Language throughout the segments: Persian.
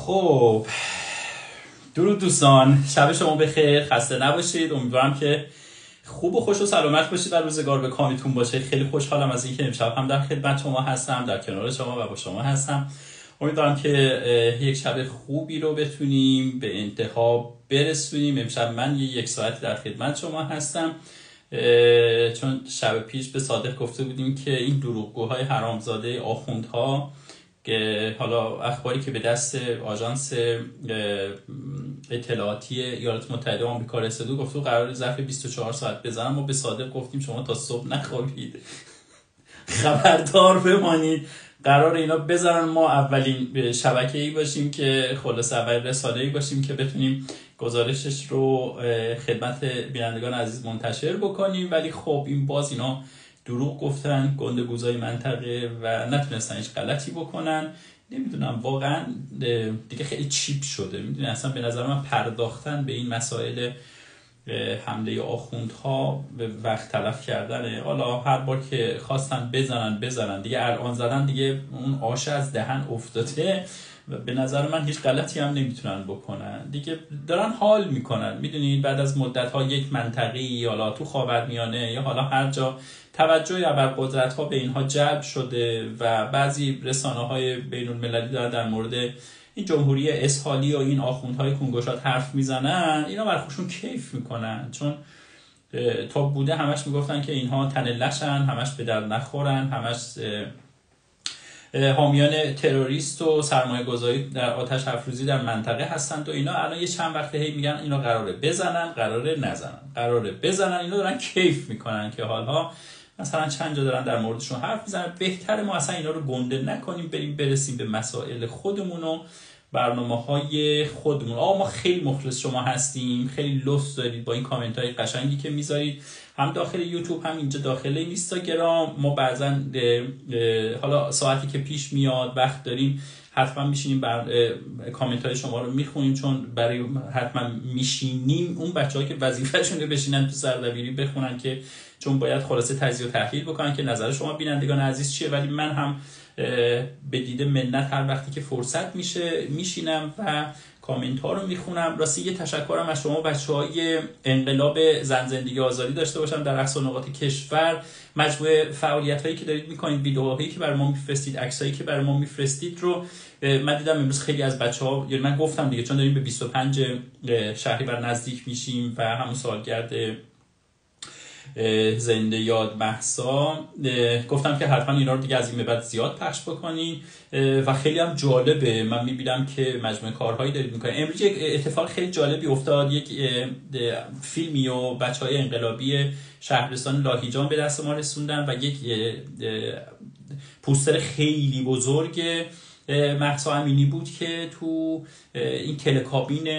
خب درود دوستان، شب شما بخیر، خسته نباشید. امیدوارم که خوب و خوش و سلامت باشید و روزگار به کامیتون باشه. خیلی خوشحالم از اینکه امشب هم در خدمت شما هستم، در کنار شما و با شما هستم. امیدوارم که یک شب خوبی رو بتونیم به انتها برسونیم. امشب من یک ساعتی در خدمت شما هستم، چون شب پیش به صادق گفته بودیم که این دروغگوهای حرامزاده آخوندها که حالا اخباری که به دست آژانس اطلاعاتی ایالات متحده آمریکا رسیده گفته قرار ظرف 24 ساعت بزنن. ما به صادق گفتیم شما تا صبح نخوابید، خبردار بمانید، قرار اینا بزنن. ما اولین شبکه‌ای باشیم که خلاص اولین رسانه‌ای باشیم که بتونیم گزارشش رو خدمت بینندگان عزیز منتشر بکنیم. ولی خب این باز اینا دروغ گفتن، گندگوزای منطقه و نتونستن هیچ غلطی بکنن. نمیدونم واقعا دیگه خیلی چیپ شده. میدونی اصلا به نظر من پرداختن به این مسائل حمله آخوندها به وقت تلف کردنه. حالا هر بار که خواستن بزنن دیگه، الان زدن دیگه اون آش از دهن افتاده و به نظر من هیچ غلطی هم نمیتونن بکنن دیگه. دارن حال میکنن. میدونید بعد از مدت ها یک منطقه‌ای حالا تو خاورمیانه یا حالا هر جا توجه ابرقدرت‌ها به اینها جلب شده و بعضی رسانه‌های بین‌المللی دارن در مورد این جمهوری اسحالی و این آخوندهای کنگوشات حرف میزنن. اینا برای خودشون کیف میکنن، چون تا بوده همش میگفتن که اینها تنلشن، همش به در نخورن، همش حامیان تروریست و سرمایه گذاری در آتش افروزی در منطقه هستند و اینا. الان یه چند وقته هی میگن اینا قراره بزنن، قراره نزنن، قراره بزنن. اینا دارن کیف میکنن که حالها مثلا چند جا دارن در موردشون حرف میزنن. بهتره ما اصلا اینا رو گنده نکنیم، برسیم به مسائل خودمون و برنامه‌های خودمون. ما خیلی مخلص شما هستیم، خیلی لطف دارید با این کامنت‌های قشنگی که میذارید، هم داخل یوتیوب هم اینجا داخل اینستاگرام. ما بعضا حالا ساعتی که پیش میاد وقت داریم حتما میشینیم کامنت‌های شما رو میخونیم، چون برای حتما میشینیم اون بچه‌ها که وظیفه‌شونه بشینن تو سردبیری بخونن، که چون باید خلاصه تجزیه و تحلیل بکنن که نظر شما بینندگان عزیز چیه. ولی من هم به دید منت هر وقتی که فرصت میشه میشینم و کامنت ها رو میخونم. راستی یه تشکرم از شما بچه‌های انقلاب زن زندگی آزادی داشته باشم در اقصا نقاط کشور. مجموعه فعالیت‌هایی که دارید میکنید، ویدیوهایی که برای ما میفرستید، عکسایی که برای ما میفرستید رو من دیدم امروز خیلی از بچه‌ها، یعنی من گفتم دیگه چون داریم به 25 شهریور نزدیک میشیم و همون سالگرد زنده یاد مهسا، گفتم که حتما اینا رو دیگه از این به بعد زیاد پخش بکنین و خیلی هم جالبه. من میبینم که مجموعه کارهایی دارید میکنید. امروز یک اتفاق خیلی جالبی افتاد. یک فیلمی و بچهای انقلابی شهرستان لاهیجان به دست ما رسوندن و یک پوستر خیلی بزرگ مهسا امینی بود که تو این کلکابین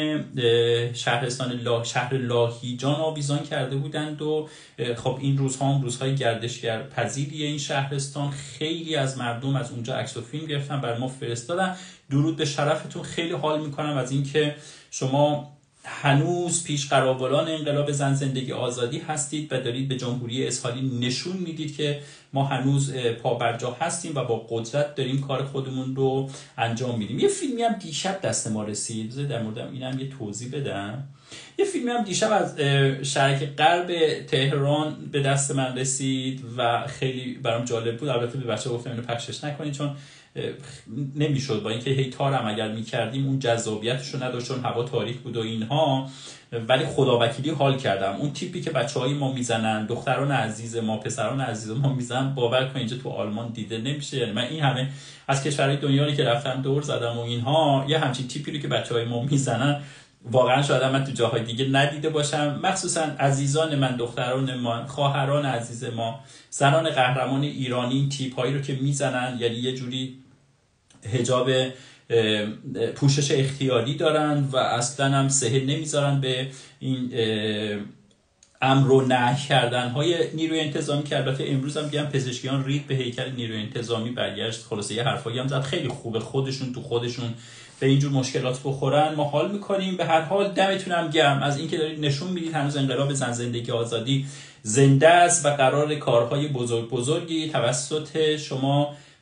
شهر لاهیجان آویزان کرده بودند. و خب این روزها هم روزهای گردشگر پذیریه این شهرستان. خیلی از مردم از اونجا عکس و فیلم گرفتن بر ما فرستادن. درود به شرفتون. خیلی حال میکنم از اینکه شما هنوز پیش قراولان انقلاب زن زندگی آزادی هستید و دارید به جمهوری اسحالی نشون میدید که ما هنوز پابرجا هستیم و با قدرت داریم کار خودمون رو انجام میدیم. یه فیلمی هم دیشب دست ما رسید، در مورد اینم یه توضیح بدم. یه فیلمی هم دیشب از شرق غرب تهران به دست من رسید و خیلی برام جالب بود. البته به بچه‌ها گفتم اینو پخشش نکنید چون نمیشد، با اینکه هی تارم اگر میکردیم اون جذابیتش رو نداشت چون هوا تاریک بود و اینها. ولی خداوکیلی حال کردم. اون تیپی که بچهای ما میزنن، دختران عزیز ما، پسران عزیز ما میزنن، باور کن اینجا تو آلمان دیده نمیشه. یعنی من این همه از کشورهای دنیایی که رفتم دور زدم و اینها، یه همچین تیپی رو که بچهای ما میزنن واقعا شاید من تو جاهای دیگه ندیده باشم. مخصوصا عزیزان من، دختران ما، خواهران عزیز ما، زنان قهرمان ایرانی، این تیپایی رو که میزنن، یعنی یه جوری حجاب پوشش اختیاری دارن و اصلا هم سهل نمیذارن به این امر و نهی کردن های نیروی انتظامی که البته امروز هم میگم پزشکیان رید به هیکل نیروی انتظامی برگشت. خلاصه یه حرفایی هم زد خیلی خوبه، خودشون تو خودشون به اینجور مشکلات بخورن. ما حال میکنیم. به هر حال دمتون هم گرم از اینکه دارید نشون میدید هنوز انقلاب زن زندگی آزادی زنده است و قرار کارهای بزرگی توسط شما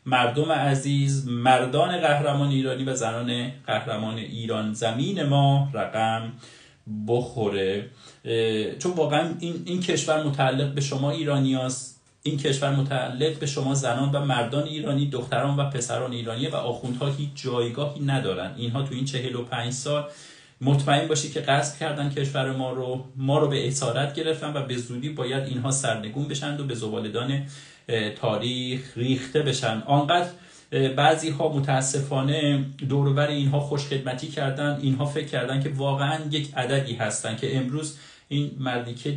مردم عزیز، مردان قهرمان ایرانی و زنان قهرمان ایران زمین ما رقم بخوره. چون واقعا این کشور متعلق به شما ایرانیاست، این کشور متعلق به شما زنان و مردان ایرانی، دختران و پسران ایرانی و آخوندها هیچ جایگاهی ندارن. اینها تو این 45 سال مطمئن باشید که غصب کردن کشور ما رو به اسارت گرفتن و به زودی باید اینها سرنگون بشن و به زباله‌دان تاریخ ریخته بشن. آنقدر بعضی ها متاسفانه دور و بر اینها خوش خدمتی کردن، اینها فکر کردن که واقعا یک عددی هستن که امروز این مردی که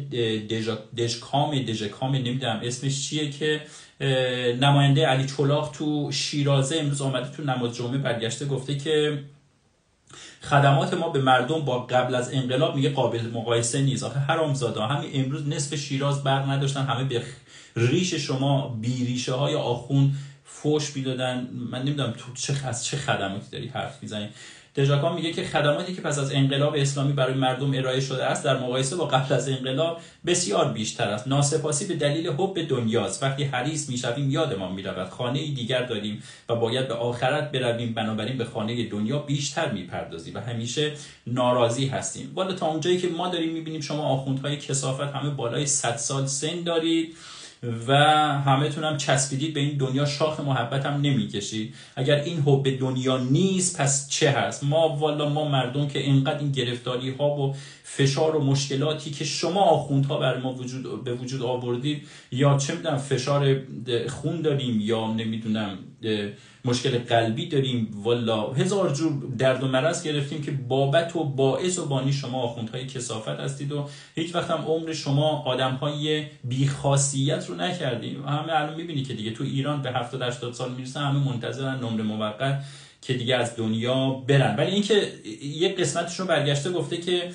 دژکام نمیدونم اسمش چیه که نماینده علی چلاق تو شیرازه امروز آمده تو نماز جمعه برگشته گفته که خدمات ما به مردم با قبل از انقلاب میگه قابل مقایسه نیست. آخه حرامزاده، همین امروز نصف شیراز برق نداشتن، همه به ریش شما بی ریشه های آخوند فوش میدادن. من نمیدونم تو از چه خدماتی داری حرف میزنی. دژاکان میگه که خدماتی که پس از انقلاب اسلامی برای مردم ارائه شده است در مقایسه با قبل از انقلاب بسیار بیشتر است. ناسپاسی به دلیل حب دنیاست. وقتی حریص میشویم یادمان میرود خانه دیگر داریم و باید به آخرت برویم، بنابراین به خانه دنیا بیشتر میپردازیم و همیشه ناراضی هستیم. والا تا اونجایی که ما داریم میبینیم شما آخوندهای کثافت همه بالای 100 سال سن دارید و همه تون هم چسبیدید به این دنیا، شاخ محبت هم نمیکشید. اگر این حب دنیا نیست پس چه هست؟ ما مردم که اینقدر این گرفتاری ها و فشار و مشکلاتی که شما آخوندها برای ما به وجود آوردید، یا چه میدونم فشار خون داریم یا نمیدونم مشکل قلبی داریم، والا هزار جور درد و مرض گرفتیم که بابت و باعث و بانی شما آخوندهای کثافت هستید و هیچ وقت هم عمر شما آدمهای بی‌خاصیت رو نکردیم. همه الان میبینی که دیگه تو ایران به 70-80 سال میرسن، همه منتظرن نمره موقت که دیگه از دنیا برن. ولی اینکه یک قسمتش رو برگشته گفته که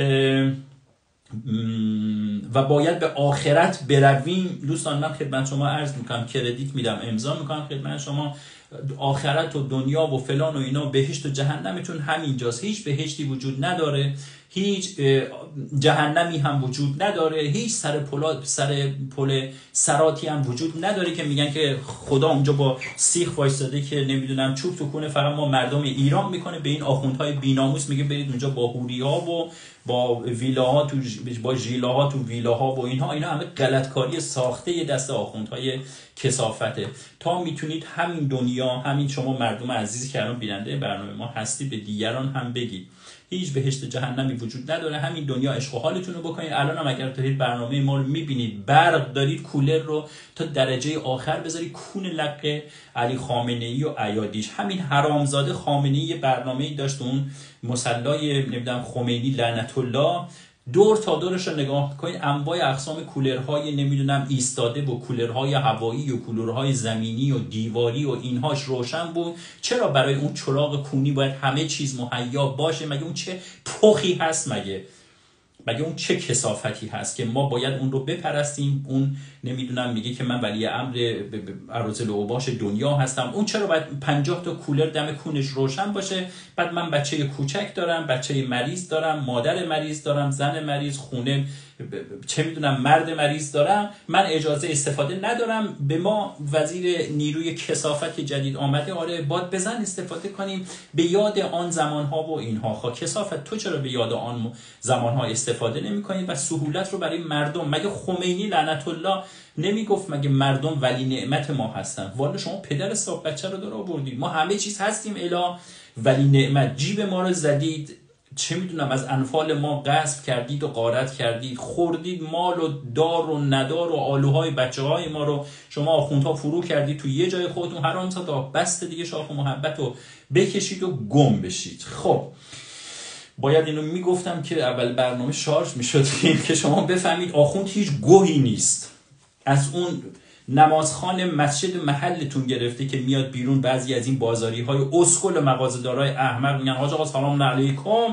و باید به آخرت برویم. دوستان من خدمت شما عرض میکنم، کردیت میدم، امضا میکنم خدمت شما، آخرت و دنیا و فلان و اینا، بهشت و جهنمتون همینجاست. هیچ بهشتی وجود نداره، هیچ جهنمی هم وجود نداره، هیچ سر پل سراتی هم وجود نداره که میگن که خدا اونجا با سیخ وایستاده که نمیدونم چوب تو کنه فقط ما مردم ایران میکنه. به این آخوندهای بیناموس میگه برید اونجا با هوری‌ها و با ویلاها تو با ژیلاها تو ویلاها و اینها همه غلطکاری ساخته یه دسته آخوندهای کثافته. تا میتونید همین دنیا، همین شما مردم عزیزی که الان بیننده برنامه ما هستی، به دیگران هم بگید هیچ بهشت جهنمی وجود نداره، همین دنیا عشق و حالتون رو بکنید. الان هم اگر دارید برنامه ما رو میبینید، برق دارید، کولر رو تا درجه آخر بذارید، کون لق علی خامنه‌ای و ایادیش. همین حرامزاده خامنه‌ای برنامه‌ای داشت اون مصلای نمیدونم خمینی لعنت الله، دور تا دورش رو نگاه کنید، انواع اقسام کولرهای نمیدونم ایستاده و کولرهای هوایی و کولرهای زمینی و دیواری و اینهاش روشن بود. چرا برای اون چراغ کونی باید همه چیز مهیا باشه؟ مگه اون چه پخی هست؟ مگه اون چه کثافتی هست که ما باید اون رو بپرستیم؟ اون نمیدونم میگه که من ولی امر اراذل و اوباش دنیا هستم. اون چرا باید 50 تا کولر دم کونش روشن باشه؟ بعد من بچه کوچک دارم، بچه مریض دارم، مادر مریض دارم، زن مریض، خونه چه میدونم مرد مریض دارم، من اجازه استفاده ندارم. به ما وزیر نیروی کثافت جدید آمده، آره باد بزن استفاده کنیم به یاد آن زمانها و اینها. کثافت تو چرا به یاد آن زمانها استفاده نمی‌کنی و سهولت رو برای مردم؟ مگه خمینی لعنت الله نمیگفت مگه مردم ولی نعمت ما هستن؟ والا شما پدر صاحب بچه رو داره آوردید، ما همه چیز هستیم الا ولی نعمت. جیب ما رو زدید، چه میدونم از انفال ما غصب کردید و غارت کردید، خوردید مال و دار و ندار و آلوهای بچه‌های ما رو شما آخوندها فرو کردید تو یه جای خودتون. حرامزادا بس دیگه، شاخ محبت رو بکشید و گم بشید. خب باید اینو میگفتم که اول برنامه شارژ میشدیم که شما بفهمید آخوند هیچ گوهی نیست. از اون نمازخان مسجد محلتون گرفته که میاد بیرون، بعضی از این بازاری های اسکل مغازه‌دارای احمق میگن حاج آقا سلام علیکم.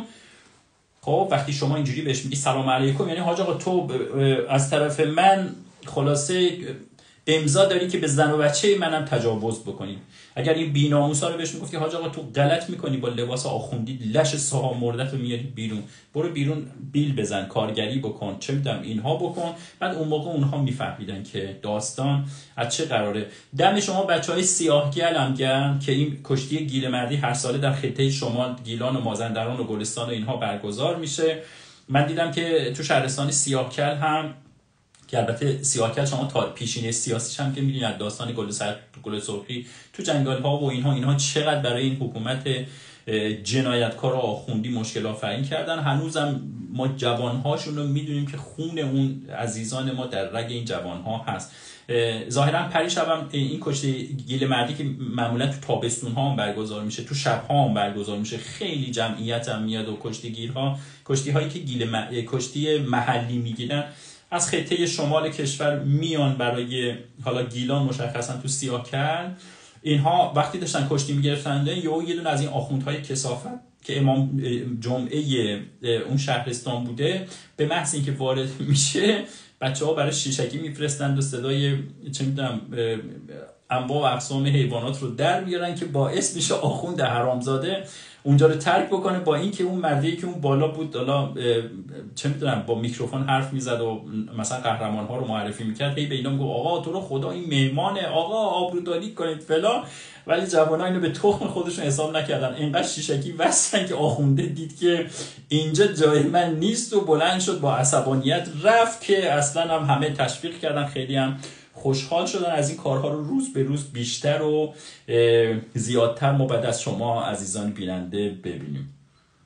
خب وقتی شما اینجوری بهش میگی سلام علیکم، یعنی حاج آقا تو از طرف من خلاصه امضا داری که به زن و بچه منم تجاوز بکنی. اگر این بی‌ناموسا رو بهش میگفتی حاج آقا تو غلط میکنی با لباس آخوندی، لش صاحب مردت رو میاری بیرون، برو بیرون بیل بزن، کارگری بکن، چه میدونم اینها بکن، بعد اون موقع اونها میفهمیدن که داستان از چه قراره. دم شما بچهای سیاهگل هم گرم که این کشتی گیل مردی هر ساله در خطه شمال گیلان و مازندران و گلستان و اینها برگزار میشه. من دیدم که تو شهرستان سیاهکل هم که البته سیاهکل شما تا پیشینه سیاسیش هم که می‌دونید از داستان گل سرخی تو جنگل‌ها و اینها چقدر برای این حکومت جنایتکار و آخوندی مشکل آفرین کردن. هنوزم ما جوانهاشون رو میدونیم که خون اون عزیزان ما در رگ این جوانها هست. ظاهرا پریشبم این کشتی گیل مردی که معمولا تو تابستون ها هم برگزار میشه، تو شب ها هم برگزار میشه، خیلی جمعیت هم میاد و کشتی هایی که کشتی محلی میگیرن از خطه شمال کشور میان برای حالا گیلان مشخصا تو سیاهکل. اینها وقتی داشتن کشتی میگرفتن یه دونه از این آخوندهای کثافت که امام جمعه اون شهرستان بوده، به محض اینکه وارد میشه بچه‌ها برای شیشکی میفرستند و صدای چه میدونم انواع و اقسام حیوانات رو در میارن که باعث میشه آخوند حرامزاده اونجا رو ترک بکنه، با اینکه اون مردی که اون بالا بود حالا چه میدونم با میکروفون حرف میزد و مثلا قهرمان ها رو معرفی میکرد، هی به اینا میگه آقا تو رو خدا این مهمانه، آقا آبروداری کنید فلان، ولی جوان‌ها اینو به تخم خودشون حساب نکردن، اینقدر شیشکی وستن که آخونده دید که اینجا جای من نیست و بلند شد با عصبانیت رفت، که اصلا هم همه تشویق کردن، خیلی هم خوشحال شدن از این کارها رو روز به روز بیشتر و زیادتر ما بعد از شما عزیزان بیننده ببینیم.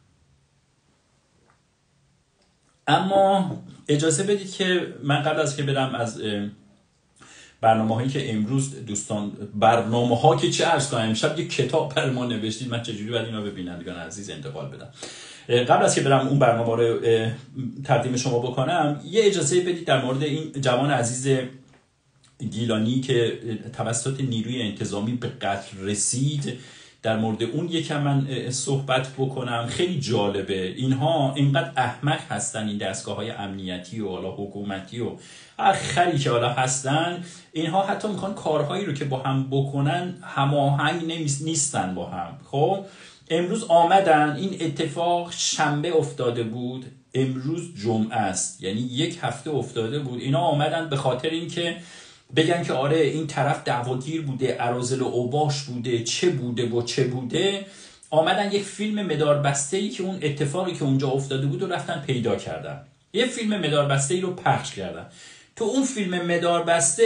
اما اجازه بدید که من قبل از که برم از برنامه‌هایی که امروز دوستان، برنامه‌ها که چه عرض کنم، امشب یک کتاب بر ما نوشتید، من چجوری باید اینا به بینندگان عزیز انتقال بدم. قبل از که برم اون برنامه رو تقدیم شما بکنم، یه اجازه بدید در مورد این جوان عزیز گیلانی که توسط نیروی انتظامی به قتل رسید، در مورد اون یکم من صحبت بکنم. خیلی جالبه، اینها اینقدر احمق هستن این دستگاه‌های امنیتی و حالا حکومتی و آخری که حالا هستن، اینها حتی میخوان کارهایی رو که با هم بکنن هماهنگ نیستن با هم. خب امروز آمدن، این اتفاق شنبه افتاده بود، امروز جمعه است، یعنی یک هفته افتاده بود. اینا آمدن به خاطر اینکه بگن که آره این طرف دعواگیر بوده، اراذل و اوباش بوده، چه بوده. آمدن یک فیلم مداربسته‌ای که اون اتفاقی که اونجا افتاده بود رو رفتن پیدا کردن، یه فیلم مداربسته‌ای رو پخش کردن. تو اون فیلم مداربسته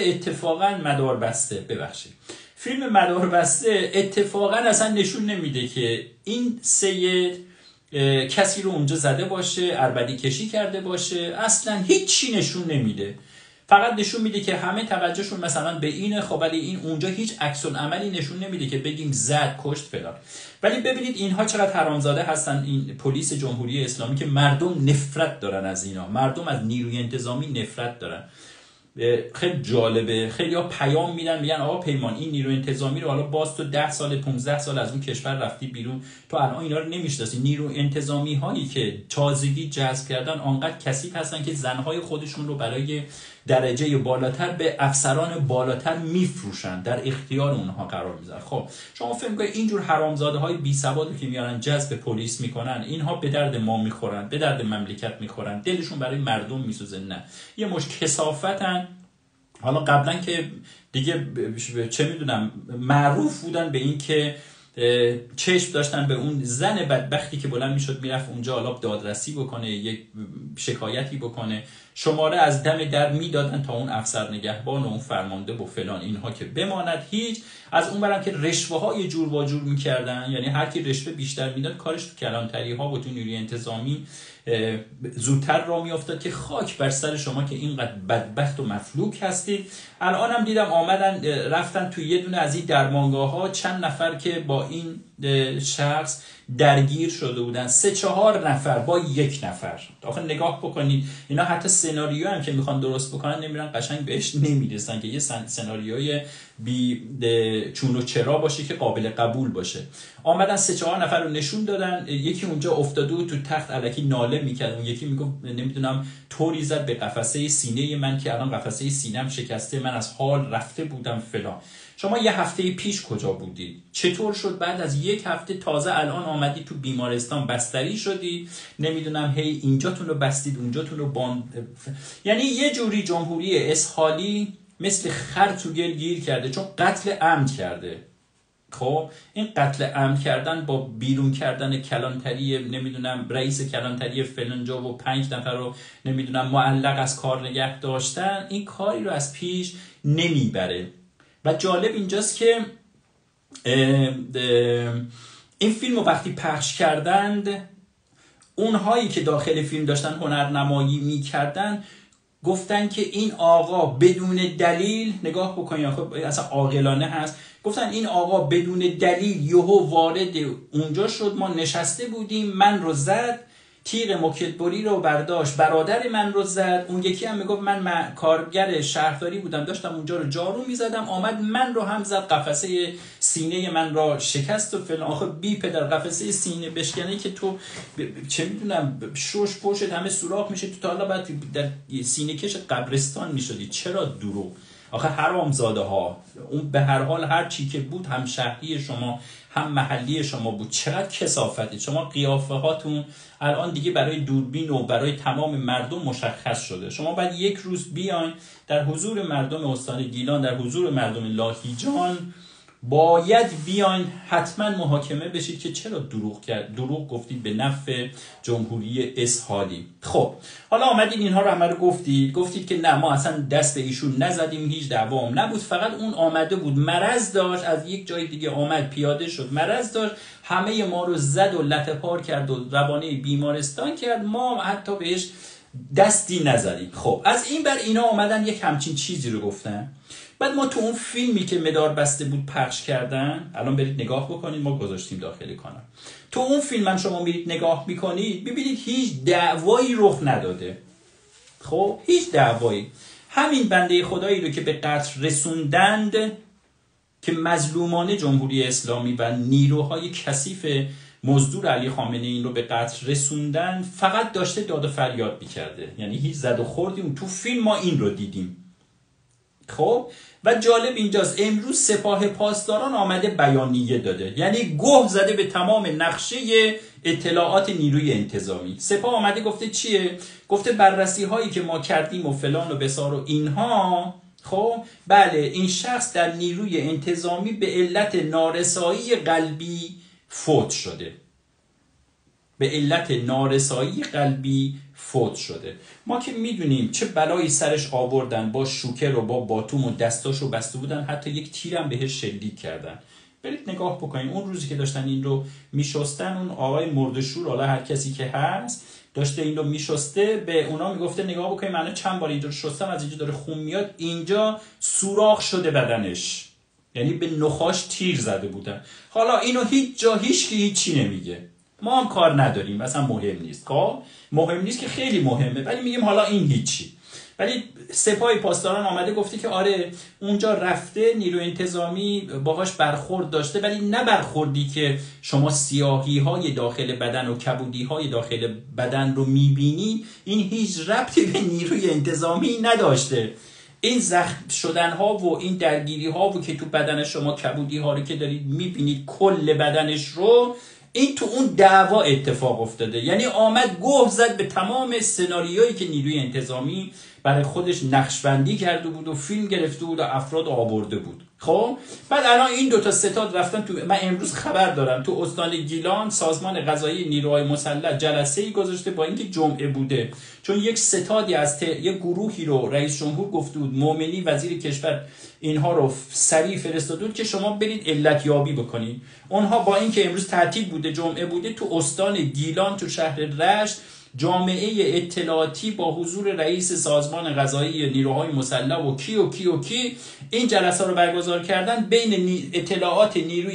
فیلم مداربسته اتفاقا اصلا نشون نمیده که این سید کسی رو اونجا زده باشه، عربدی کشی کرده باشه، اصلا هیچی نشون نمیده. فقط نشون میده که همه توجهشون مثلا به اینه، خب ولی این اونجا هیچ عکس العملی نشون نمیده که بگیم زد، کشت فلان. ولی ببینید اینها چقدر حرامزاده هستن، این پلیس جمهوری اسلامی، که مردم نفرت دارن از اینا، مردم از نیروی انتظامی نفرت دارن. خیلی جالبه، خیلی ها پیام میدن میگن آقا پیمان این نیروی انتظامی رو حالا باز تو 10 سال 15 سال از اون کشور رفتی بیرون، تو الان اینا رو نمیشناسی. نیروی انتظامی هایی که تازگی جذب کردن آنقدر کثیف هستن که زنهای خودشون رو برای درجه بالاتر به افسران بالاتر میفروشن، در اختیار اونها قرار میذارن. خب شما فکر می‌کنید اینجور حرامزاده های بی سوادی که میارن جذب پلیس میکنن، اینها به درد ما میخورن، به درد مملکت میخورن، دلشون برای مردم میسوزه؟ نه، یه مش کثافتن. حالا قبلا که دیگه چه میدونم معروف بودن به این که چشم داشتن به اون زن بدبختی که بلند میشد میرفت اونجا حالا دادرسی بکنه، یک شکایتی بکنه، شماره از دم در میدادن تا اون افسر نگهبان و اون فرمانده و فلان اینها که بماند. هیچ از اون برم که رشوه های جور و جور میکردن، یعنی هر کی رشوه بیشتر میداد کارش تو کلانتری ها و تو نیروی انتظامی زودتر را میافتاد که خاک بر سر شما که اینقدر بدبخت و مفلوک هستید. الان هم دیدم آمدن رفتن تو یه دونه از این درمانگاه ها، چند نفر که با این شخص درگیر شده بودن، 3-4 نفر با یک نفر. آخه نگاه بکنید اینا حتی سناریو هم که میخوان درست بکنن نمیرن قشنگ بهش نمیرسن که یه سناریوی بی چون و چرا باشه که قابل قبول باشه. آمدن 3-4 نفر رو نشون دادن، یکی اونجا افتاده و تو تخت الکی ناله میکرد، اون یکی میگفت نمیدونم طوری زد به قفسه سینه من که الان قفسه سینم شکسته، من از حال رفته بودم فلان. شما یه هفته پیش کجا بودید؟ چطور شد بعد از یک هفته تازه الان آمدی تو بیمارستان بستری شدی؟ نمیدونم هی اینجاتون رو بستید اونجاتون رو یعنی یه جوری جمهوری اسحالی مثل خر تو گل گیر کرده، چون قتل عمد کرده. خب این قتل عمد کردن با بیرون کردن کلانتری نمیدونم رئیس کلانتری فلانجا و 5 نفر رو نمیدونم معلق از کار نگه داشتن، این کاری رو از پیش نمیبره. و جالب اینجاست که این فیلم رو وقتی پخش کردند، اونهایی که داخل فیلم داشتن هنرنمایی میکردن گفتن که این آقا بدون دلیل، نگاه بکنید خب اصلا عاقلانه هست، گفتن این آقا بدون دلیل یهو وارد اونجا شد، ما نشسته بودیم، من رو زد، تیغ موکتبری رو برداشت، برادر من رو زد، اون یکی هم میگفت من کارگر شهرداری بودم داشتم اونجا رو جارو میزدم، آمد من رو هم زد، قفسه سینه من را شکست و فلان. آخه بی پدر قفسه سینه بشکنه که تو چه میدونم شوش پشت همه سوراخ میشه، تو تا حالا بعد در سینه کش قبرستان میشدی. چرا دروغ؟ آخه حرامزاده ها، اون به هر حال هر چی که بود هم شهری شما هم محلی شما بود. چقدر کثافتی شما، قیافه هاتون الان دیگه برای دوربین و برای تمام مردم مشخص شده. شما بعد یک روز بیاین در حضور مردم استان گیلان، در حضور مردم لاهیجان، باید بیاین حتما محاکمه بشید که چرا دروغ گفتید به نفع جمهوری اسحالی. خب حالا آمدید اینها رو همه رو گفتید که نه ما اصلا دست به ایشون نزدیم، هیچ دعوام نبود، فقط اون آمده بود مرض داشت، از یک جای دیگه آمد پیاده شد مرض داشت، همه ما رو زد و لطه پار کرد و روانه بیمارستان کرد، ما حتی بهش دستی نزدیم. خب از این بر اینا آمدن یک همچین چیزی رو گفتن. بعد ما تو اون فیلمی که مدار بسته بود پخش کردن، الان برید نگاه بکنید، ما گذاشتیم داخل کانال، تو اون فیلم هم شما میرید نگاه میکنید ببینید هیچ دعوایی رخ نداده. خب هیچ دعوایی، همین بنده خدایی رو که به قتل رسوندند که مظلومانه جمهوری اسلامی و نیروهای کثیف مزدور علی خامنه‌ای این رو به قتل رسوندن، فقط داشته داد و فریاد میکرده، یعنی هیچ زد و خوردی اون تو فیلم ما این رو دیدیم. خب و جالب اینجاست امروز سپاه پاسداران آمده بیانیه داده، یعنی گوه زده به تمام نقشه اطلاعات نیروی انتظامی. سپاه آمده گفته چیه؟ گفته بررسی هایی که ما کردیم و فلان و بسار و اینها، خب بله این شخص در نیروی انتظامی به علت نارسایی قلبی فوت شده، به علت نارسایی قلبی فوت شده. ما که میدونیم چه بلایی سرش آوردن، با شوکر و با باتوم و دستاشو بسته بودن، حتی یک تیرم بهش شلیک کردن. برید نگاه بکنید اون روزی که داشتن این رو میشستن، اون آقای مردشور، حالا هر کسی که هست داشته این رو میشسته، به اونا میگفته نگاه بکنید من چند بار اینجا رو شستم، از اینجا داره خون میاد، اینجا سوراخ شده بدنش، یعنی به نخاش تیر زده بودن. حالا اینو هیچ جا هیچی نمیگه، ما هم کار نداریم، اصلا مهم نیست. خب مهم نیست که خیلی مهمه، ولی میگیم حالا این هیچی. ولی سپاه پاسداران آمده گفته که آره اونجا رفته، نیروی انتظامی باهاش برخورد داشته، ولی نه برخوردی که شما سیاهی های داخل بدن و کبودی های داخل بدن رو میبینی، این هیچ ربطی به نیروی انتظامی نداشته. این زخم شدن ها و این درگیری ها و که تو بدن شما کبودی ها رو که دارید میبینید کل بدنش رو، این تو اون دعوا اتفاق افتاده. یعنی آمد گوه زد به تمام سناریویی که نیروی انتظامی برای خودش نقشبندی کرده بود و فیلم گرفته بود و افراد آورده بود. خب بعد الان این دوتا ستاد رفتن تو، من امروز خبر دارم تو استان گیلان سازمان قضایی نیروهای مسلح جلسه‌ای گذاشته، با اینکه جمعه بوده، چون یک ستادی از یک گروهی رو رئیس جمهور گفته بود، مومنی وزیر کشور اینها رو سریع فرستاده بود که شما برید علت یابی بکنید. اونها با اینکه امروز تعطیل بوده جمعه بوده، تو استان گیلان تو شهر رشت جامعه اطلاعاتی با حضور رئیس سازمان قضایی نیروهای مسلح و کی این جلسه رو برگزار کردن. بین اطلاعات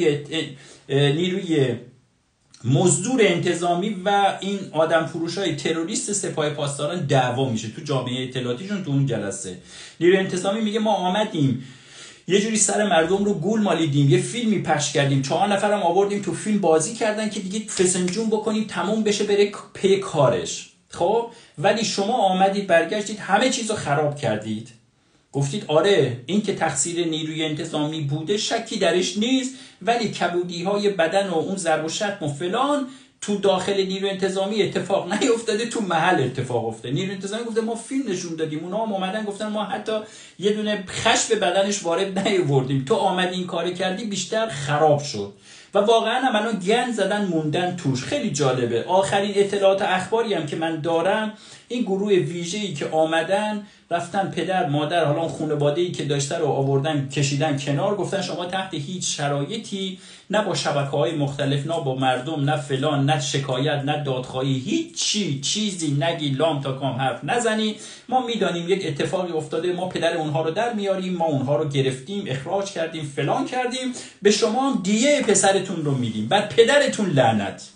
نیروی مزدور انتظامی و این آدم فروشای تروریست سپاه پاسداران دعوا میشه تو جامعه اطلاعاتیشون. تو اون جلسه نیروی انتظامی میگه ما آمدیم یه جوری سر مردم رو گول مالیدیم، یه فیلمی پخش کردیم، 4 نفرم آوردیم تو فیلم بازی کردن که دیگه فسنجون بکنیم تموم بشه بره پی کارش. خب ولی شما آمدید برگشتید همه چیزو خراب کردید. گفتید آره این که تقصیر نیروی انتظامی بوده شکی درش نیست، ولی کبودی‌های بدن و اون ضرب و شتم و فلان تو داخل نیروی انتظامی اتفاق نیفتاده، تو محل اتفاق افتاده. نیروی انتظامی گفته ما فیلم نشون دادیم، اونا هم اومدن گفتن ما حتی یه دونه خش به بدنش وارد نیاوردیم، تو آمدی این کارو کردی بیشتر خراب شد. و واقعا هم الان گند زدن موندن توش. خیلی جالبه. آخرین اطلاعات اخباری هم که من دارم این گروه ویژه‌ای که آمدن رفتن پدر مادر حالا اون خانواده‌ای که داشته رو آوردن کشیدن کنار، گفتن شما تحت هیچ شرایطی نه با شبکه‌های مختلف نه با مردم نه فلان نه شکایت نه دادخواهی هیچ چیزی نگی، لام تا کام حرف نزنی، ما میدانیم یک اتفاقی افتاده، ما پدر اونها رو در میاریم، ما اونها رو گرفتیم اخراج کردیم فلان کردیم، به شما هم دیه پسرتون رو میدیم، بعد پدرتون لعنت.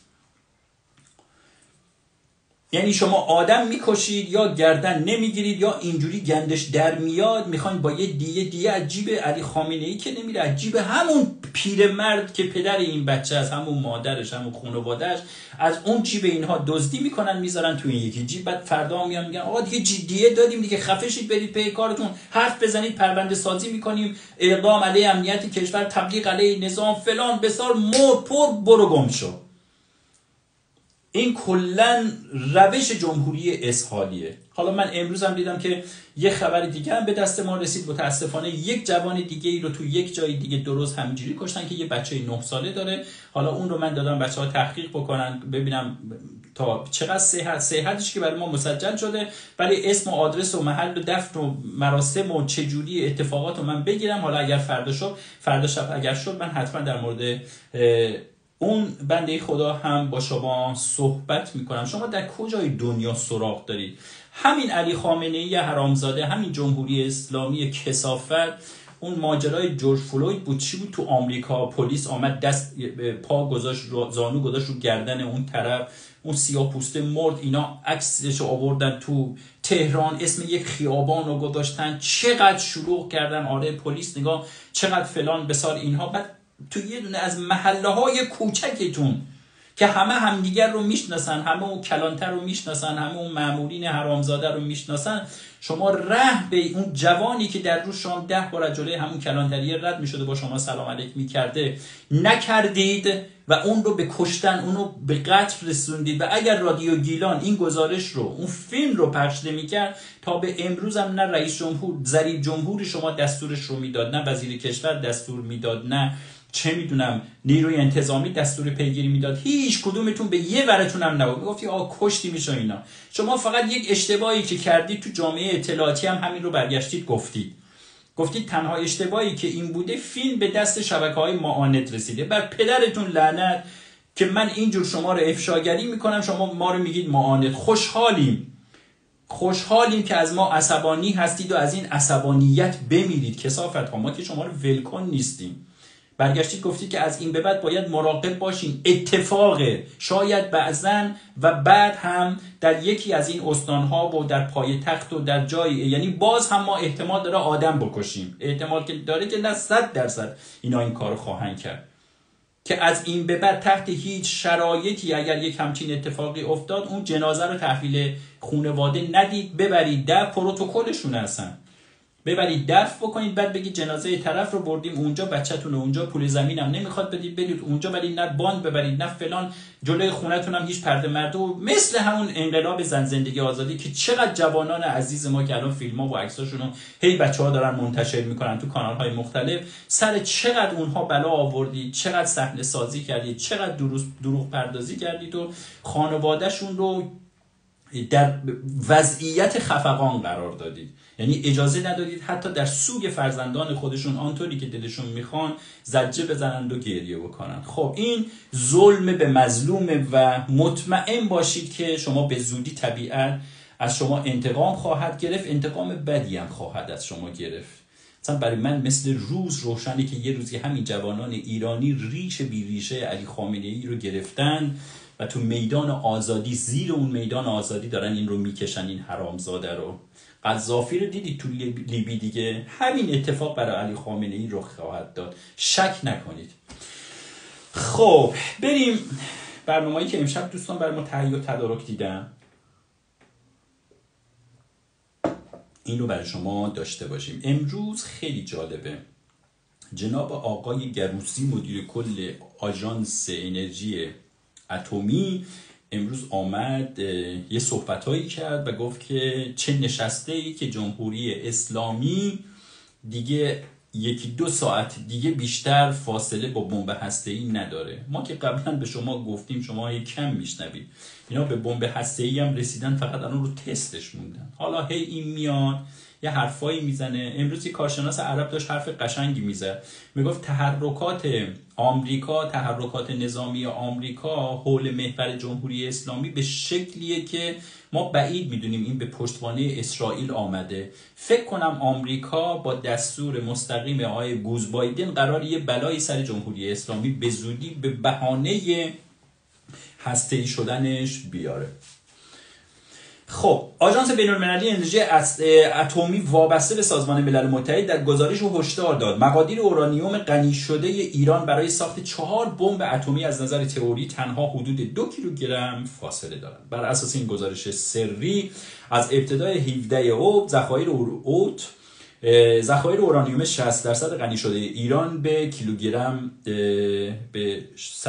یعنی شما آدم میکشید یا گردن نمیگیرید یا اینجوری گندش در میاد میخواین با یه دیه عجیب علی خامنه‌ای که نمیره، عجیب همون پیرمرد که پدر این بچه از همون مادرش همون خانواده‌اش از اون جیب اینها دزدی میکنن میذارن تو این یکی جیب، بعد فردا میان میگن آقا دیگه دیه دادیم دیگه خفه شید برید پی کارتون، حرف بزنید پرونده سازی میکنیم، اقدام علیه امنیت کشور، تبلیغ علیه نظام فلان بسار پر برو گم شو. این کلن روش جمهوری اسحاقیه. حالا من امروز هم دیدم که یه خبر دیگه هم به دست ما رسید، متاسفانه یک جوان دیگه ای رو تو یک جای دیگه درست همینجوری کشتن که یه بچه 9 ساله داره. حالا اون رو من دادم بچه‌ها تحقیق بکنن ببینم تا چقدر صحتش که برای ما مسجل شده، ولی اسم و آدرس و محل و دفن و مراسم و چه جوری اتفاقات رو من بگیرم. حالا اگر فردا شب اگر شد من حتما در مورد اون بنده خدا هم با شما صحبت میکنم. شما در کجای دنیا سراغ دارید؟ همین علی خامنه‌ای حرامزاده، همین جمهوری اسلامی کثافت، اون ماجرای جورج فلوید بود چی بود تو آمریکا، پلیس آمد دست پا گذاشت زانو گذاشت رو گردن اون طرف، اون سیاه‌پوسته مرد، اینا عکسش آوردن تو تهران اسم یک خیابان رو گذاشتن، چقدر شلوغ کردن. آره پلیس نگاه چقدر فلان بسار اینها. بعد تو یه دونه از محله‌های کوچکتون که همه همدیگر رو میشناسن، همه اون کلانتر رو میشناسن، همه اون مامورین حرامزاده رو میشناسن، شما ره به اون جوانی که در روز شام 10 بار از جلوی همون کلانتری رد میشده با شما سلام علیک میکرده نکردید و اون رو به کشتن، اون رو به قتل رسوندید. و اگر رادیو گیلان این گزارش رو اون فیلم رو پخش نمیکرد تا به امروز هم نه رئیس جمهور ضریب جمهوری شما دستورش رو میداد، نه وزیر کشور دستور میداد، نه چه میدونم نیروی انتظامی دستور پیگیری میداد، هیچ کدومتون به یه ورتون هم نبود. میگفتی آ کشتی میشه اینا. شما فقط یک اشتباهی که کردید تو جامعه اطلاعاتی هم همین رو برگشتید گفتید تنها اشتباهی که این بوده فیلم به دست شبکه‌های معاند رسیده. بر پدرتون لعنت که من اینجور شما رو افشاگری میکنم، شما ما رو میگید معاند. خوشحالیم که از ما عصبانی هستید و از این عصبانیت بمیرید. کثافت ها، ما که شما رو ولکن نیستیم. برگشتید گفتید که از این به بعد باید مراقب باشین، اتفاقه شاید بعضن و بعد هم در یکی از این استانها و در پایتخت و در جایی، یعنی باز هم ما احتمال داره آدم بکشیم، احتمال که داره که نه 100% اینا این کار خواهند کرد، که از این به بعد تحت هیچ شرایطی اگر یک همچین اتفاقی افتاد اون جنازه رو تحویل خانواده ندید، ببرید در پروتکلشون هستن، ببرید دفن بکنید، بعد بگید جنازه طرف رو بردیم اونجا، بچه‌تون اونجا، پول زمینم نمیخواد بدید برید اونجا، ولی نه باند ببرید نه فلان، جلوی خونتون هم هیچ پرده مرده. و مثل همون انقلاب زن زندگی آزادی که چقدر جوانان عزیز ما که الان فیلم‌ها و عکساشون رو هی بچه‌ها دارن منتشر میکنن تو کانال‌های مختلف، سر چقدر اونها بلا آوردید، چقدر صحنه سازی کردید، چقدر دروغ پردازی کردید و خانواده‌شون رو در وضعیت خفقان قرار دادید. یعنی اجازه ندادید حتی در سوگ فرزندان خودشون آنطوری که دلشون میخوان زجه بزنند و گریه بکنن. خب این ظلم به مظلومه و مطمئن باشید که شما به زودی طبیعت از شما انتقام خواهد گرفت، انتقام بدی هم خواهد از شما گرفت. مثلا برای من مثل روز روشنی که یه روزی همین جوانان ایرانی ریشه بی ریشه علی خامنه‌ای رو گرفتن و تو میدان آزادی، زیر اون میدان آزادی دارن این رو میکشن، این حرامزاده رو. قذافی رو دیدید تو لیبی دیگه. همین اتفاق برای علی خامنه‌ای رخ خواهد داد، شک نکنید. خب بریم برنامه‌ای که امشب دوستان برای ما تهیه و تدارک دیدن، این رو برای شما داشته باشیم. امروز خیلی جالبه، جناب آقای گروسی مدیر کل آژانس انرژی اتمی امروز آمد یه صحبتایی کرد و گفت که چه نشسته‌ای که جمهوری اسلامی دیگه 1-2 ساعت دیگه بیشتر فاصله با بمب هسته‌ای نداره. ما که قبلا به شما گفتیم، شما کم میشنوید، اینا به بمب هسته‌ای هم رسیدن، فقط الان رو تستش موندن. حالا هی این میاد یه حرفایی میزنه. امروز یه کارشناس عرب داشت حرف قشنگی میزد، میگفت تحرکات آمریکا، تحرکات نظامی آمریکا حول محور جمهوری اسلامی به شکلیه که ما بعید میدونیم این به پشتوانه اسرائیل آمده. فکر کنم آمریکا با دستور مستقیم آقای گوز بایدن قرار یه بلایی سر جمهوری اسلامی به زودی به بهانه هسته‌ای شدنش بیاره. خب آژانس بین‌المللی انرژی اتمی وابسته به سازمان ملل متحد در گزارش هشدار داد مقادیر اورانیوم غنی شده ایران برای ساخت 4 بمب اتمی از نظر تئوری تنها حدود 2 کیلوگرم فاصله دارند. بر اساس این گزارش سری از ابتدای 17 ذخایر اورانیوم 60% غنی شده ایران به کیلوگرم به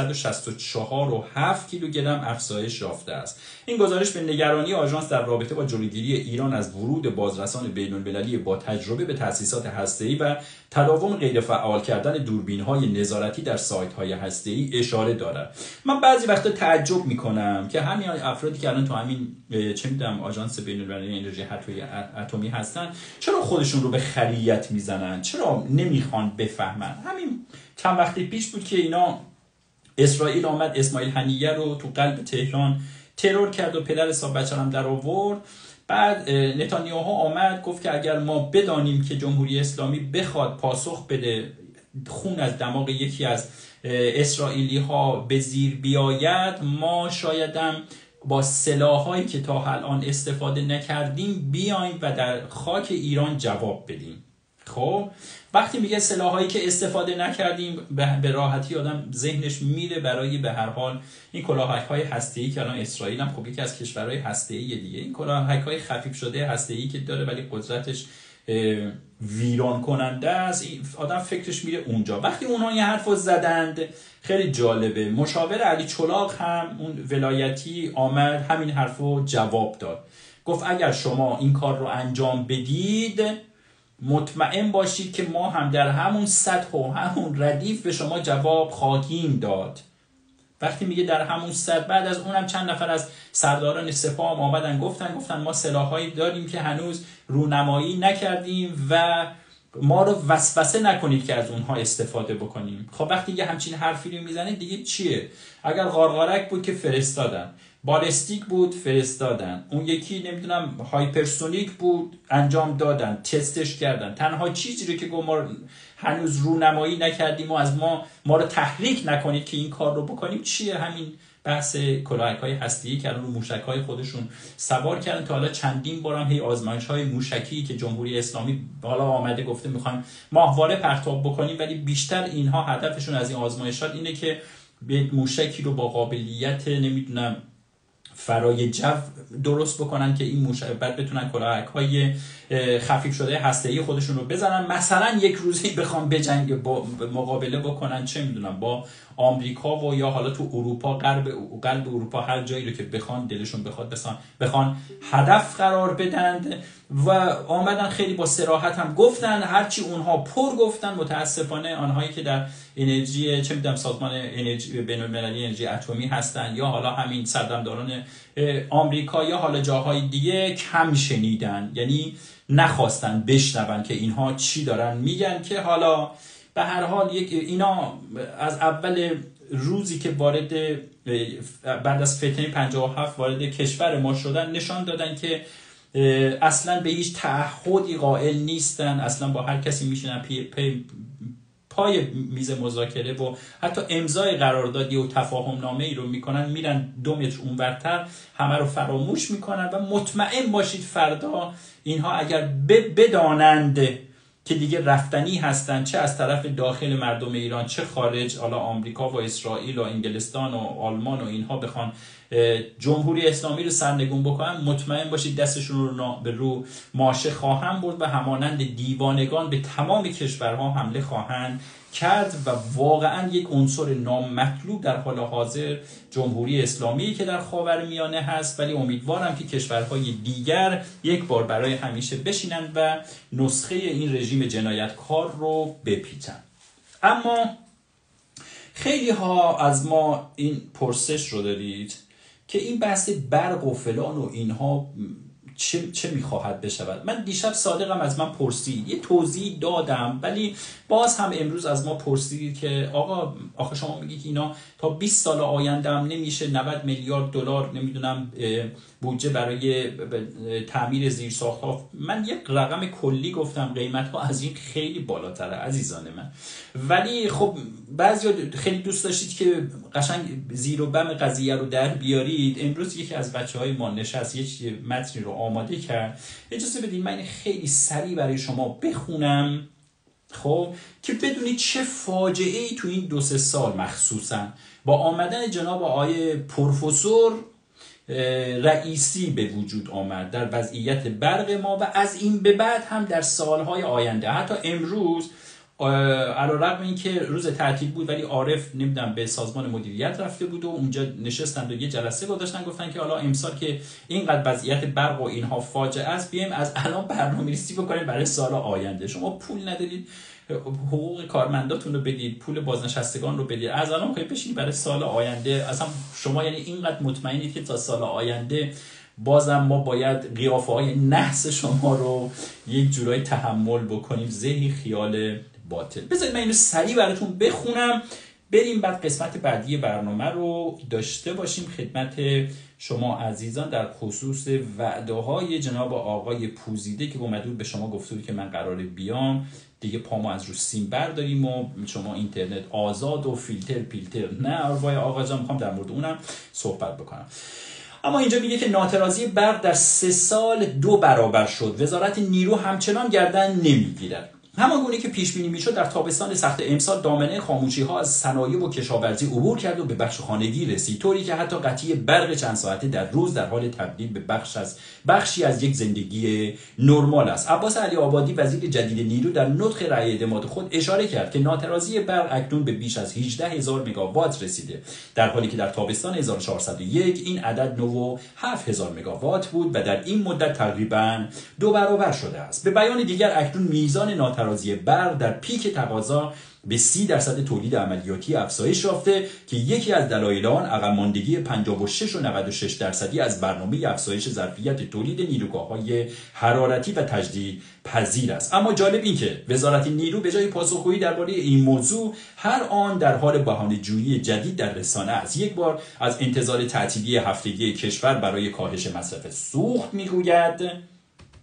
164.7 کیلوگرم افزایش یافته است. این گزارش به نگرانی آژانس در رابطه با جلوگیری ایران از ورود بازرسان بین‌المللی با تجربه به تأسیسات هسته‌ای و تداوم غیرفعال کردن دوربین‌های نظارتی در سایت‌های هسته‌ای اشاره دارد. من بعضی وقتا تعجب می‌کنم که همین افرادی که الان تو همین چه می‌دونم آژانس بین‌المللی انرژی اتمی هستن، چرا خودشون رو به خریت میزنن؟ چرا نمیخوان بفهمن؟ همین چند وقتی پیش بود که اینا اسرائیل آمد اسماعیل هنیه رو تو قلب تهران ترور کرد و پدر حساب بچه هم در آورد. بعد نتانیاهو آمد گفت که اگر ما بدانیم که جمهوری اسلامی بخواد پاسخ بده، خون از دماغ یکی از اسرائیلی ها به زیر بیاید، ما شایدم با سلاحایی که تا الان استفاده نکردیم بیایم و در خاک ایران جواب بدیم. خب وقتی میگه سلاحایی که استفاده نکردیم، به راحتی آدم ذهنش میره برای به هر حال این کلاهک‌های هسته‌ای که الان اسرائیل هم خب یکی از کشورهای هسته‌ای دیگه، این کلاهک‌های خفیف شده هسته‌ای که داره ولی قدرتش ویران کننده است، آدم فکرش میره اونجا. وقتی اونها یه حرفو زدند خیلی جالبه، مشاور علی چلاق هم اون ولایتی آمد همین حرفو جواب داد، گفت اگر شما این کار رو انجام بدید مطمئن باشید که ما هم در همون سطح و همون ردیف به شما جواب خواهیم داد. وقتی میگه در همون سطح، بعد از اونم چند نفر از سرداران سپاه آمدن گفتن ما سلاحایی داریم که هنوز رونمایی نکردیم و ما رو وسوسه نکنید که از اونها استفاده بکنیم. خب وقتی یه همچین حرفی رو میزنه دیگه چیه؟ اگر غارغارک بود که فرستادن، بالستیک بود فرستادن، اون یکی نمیدونم هایپرسونیک بود انجام دادن، تستش کردن. تنها چیزی رو که ما هنوز رونمایی نکردیم و از ما رو تحریک نکنید که این کار رو بکنیم چیه؟ همین بحث کلاهک‌های هسته‌ای که الان رو موشک‌های خودشون سوار کردن. تا حالا چندین بارم هی آزمایش‌های موشکی که جمهوری اسلامی حالا آمده گفته می‌خوایم ماهواره پرتاب بکنیم، ولی بیشتر اینها هدفشون از این آزمایشات اینه که به موشکی رو با قابلیت نمیدونم فرای جو درست بکنن که این موشک بعد بتونن کلاهک‌های خفیف شده هسته‌ای خودشون رو بزنن. مثلا یک روزی بخوام بجنگ با مقابله بکنن چه میدونم با آمریکا و یا حالا تو اروپا، قلب اروپا، هر جایی رو که بخوان دلشون بخوان هدف قرار بدن. و آمدن خیلی با صراحت هم گفتن، هرچی اونها پر گفتن. متاسفانه آنهایی که در انرژی چه میدونم سازمان انرژی بین‌المللی انرژی اتمی هستن یا حالا همین سردمداران آمریکا یا حالا جاهای دیگه کم شنیدن، یعنی نخواستن بشنون که اینها چی دارن میگن. که حالا به هر حال اینا از اول روزی که بعد از فتنه 57 وارد کشور ما شدن نشان دادن که اصلا به هیچ تعهدی قائل نیستن، اصلا با هر کسی میشینن پای میز مذاکره و حتی امضای قراردادی و تفاهم نامه ای رو میکنن، میرن 2 متر اونورتر همه رو فراموش میکنن و مطمئن باشید فردا اینها اگر بدانند که دیگه رفتنی هستن، چه از طرف داخل مردم ایران چه خارج، حالا آمریکا و اسرائیل و انگلستان و آلمان و اینها بخوان جمهوری اسلامی رو سرنگون بکنن، مطمئن باشید دستشون رو به رو ماشه خواهند برد و همانند دیوانگان به تمام کشورها حمله خواهند کرد و واقعا یک عنصر نامطلوب در حال حاضر جمهوری اسلامی که در خاورمیانه هست، ولی امیدوارم که کشورهای دیگر یک بار برای همیشه بشینند و نسخه این رژیم جنایتکار رو بپیچن. اما خیلی ها از ما این پرسش رو دارید که این بحث برق و فلان و اینها چه میخواهد بشود. من دیشب صادقم از من پرسید، یه توضیح دادم، ولی باز هم امروز از ما پرسید که آقا آخه شما میگید اینا تا 20 سال آینده هم نمیشه 90 میلیارد دلار نمیدونم بودجه برای تعمیر زیرساخت‌ها. من یک رقم کلی گفتم، قیمت‌ها از این خیلی بالاتره عزیزان من، ولی خب بعضیا خیلی دوست داشتید که قشنگ زیر و بم قضیه رو در بیارید. امروز یکی از بچه‌های ما نشست یک متنی رو آماده کرد، اجازه بدید من خیلی سریع برای شما بخونم خب که بدونید چه فاجعه‌ای تو این 2-3 سال مخصوصا با آمدن جناب آقای پروفسور رئیسی به وجود آمد در وضعیت برق ما و از این به بعد هم در سالهای آینده. حتی امروز علیرغم اینکه روز تعطیل بود ولی عارف نمیدونم به سازمان مدیریت رفته بود و اونجا نشستند و یه جلسه گذاشتن، گفتن که حالا امسال که اینقدر وضعیت برق و اینها فاجعه است، بیایم از الان برنامه‌ریزی بکنیم برای سال آینده. شما پول ندارید حقوق کارمنداتون رو بدید، پول بازنشستگان رو بدید، از الان خیلی بشینید برای سال آینده. اصلا شما یعنی اینقدر مطمئنید که تا سال آینده بازم ما باید قیافه های نحس شما رو یک جورایی تحمل بکنیم؟ ذهی خیال باطل. بذارید من اینو سریع براتون بخونم بریم بعد قسمت بعدی برنامه رو داشته باشیم خدمت شما عزیزان در خصوص وعده های جناب آقای پوزیده که اومده بود به شما گفته بود که من قراره بیام دیگه پامو از رو سیم برداریم و شما اینترنت آزاد و فیلتر نه. وای آقا جان میخوام در مورد اونم صحبت بکنم. اما اینجا میگه که ناترازی برق در 3 سال 2 برابر شد. وزارت نیرو همچنان گردن نمیگیرد. همانگونه که پیش بینی میشد در تابستان سخت امسال دامنه خاموشی ها از صنایع و کشاورزی عبور کرد و به بخش خانگی رسید، طوری که حتی قطعی برق چند ساعته در روز در حال تبدیل به بخشی از یک زندگی نرمال است. عباس علی آبادی وزیر جدید نیرو در نطق رأی اعتماد خود اشاره کرد که ناترازی برق اکنون به بیش از 18000 مگاوات رسیده، در حالی که در تابستان 1401 این عدد 97000 مگاوات بود و در این مدت تقریباً 2 برابر شده است. به بیان دیگر اکنون میزان ناترازی برق در پیک تقاضا به 30% تولید عملیاتی افزایش یافته که یکی از دلایل آن عقب ماندگی 56 و 96% از برنامه افزایش ظرفیت تولید نیروگاه‌های حرارتی و تجدیدپذیر است. اما جالب این که وزارت نیرو به جای پاسخگویی درباره این موضوع هر آن در حال بهانه‌جویی جدید در رسانه است. یک بار از انتظار تعطیلی هفتگی کشور برای کاهش مصرف سوخت میگوید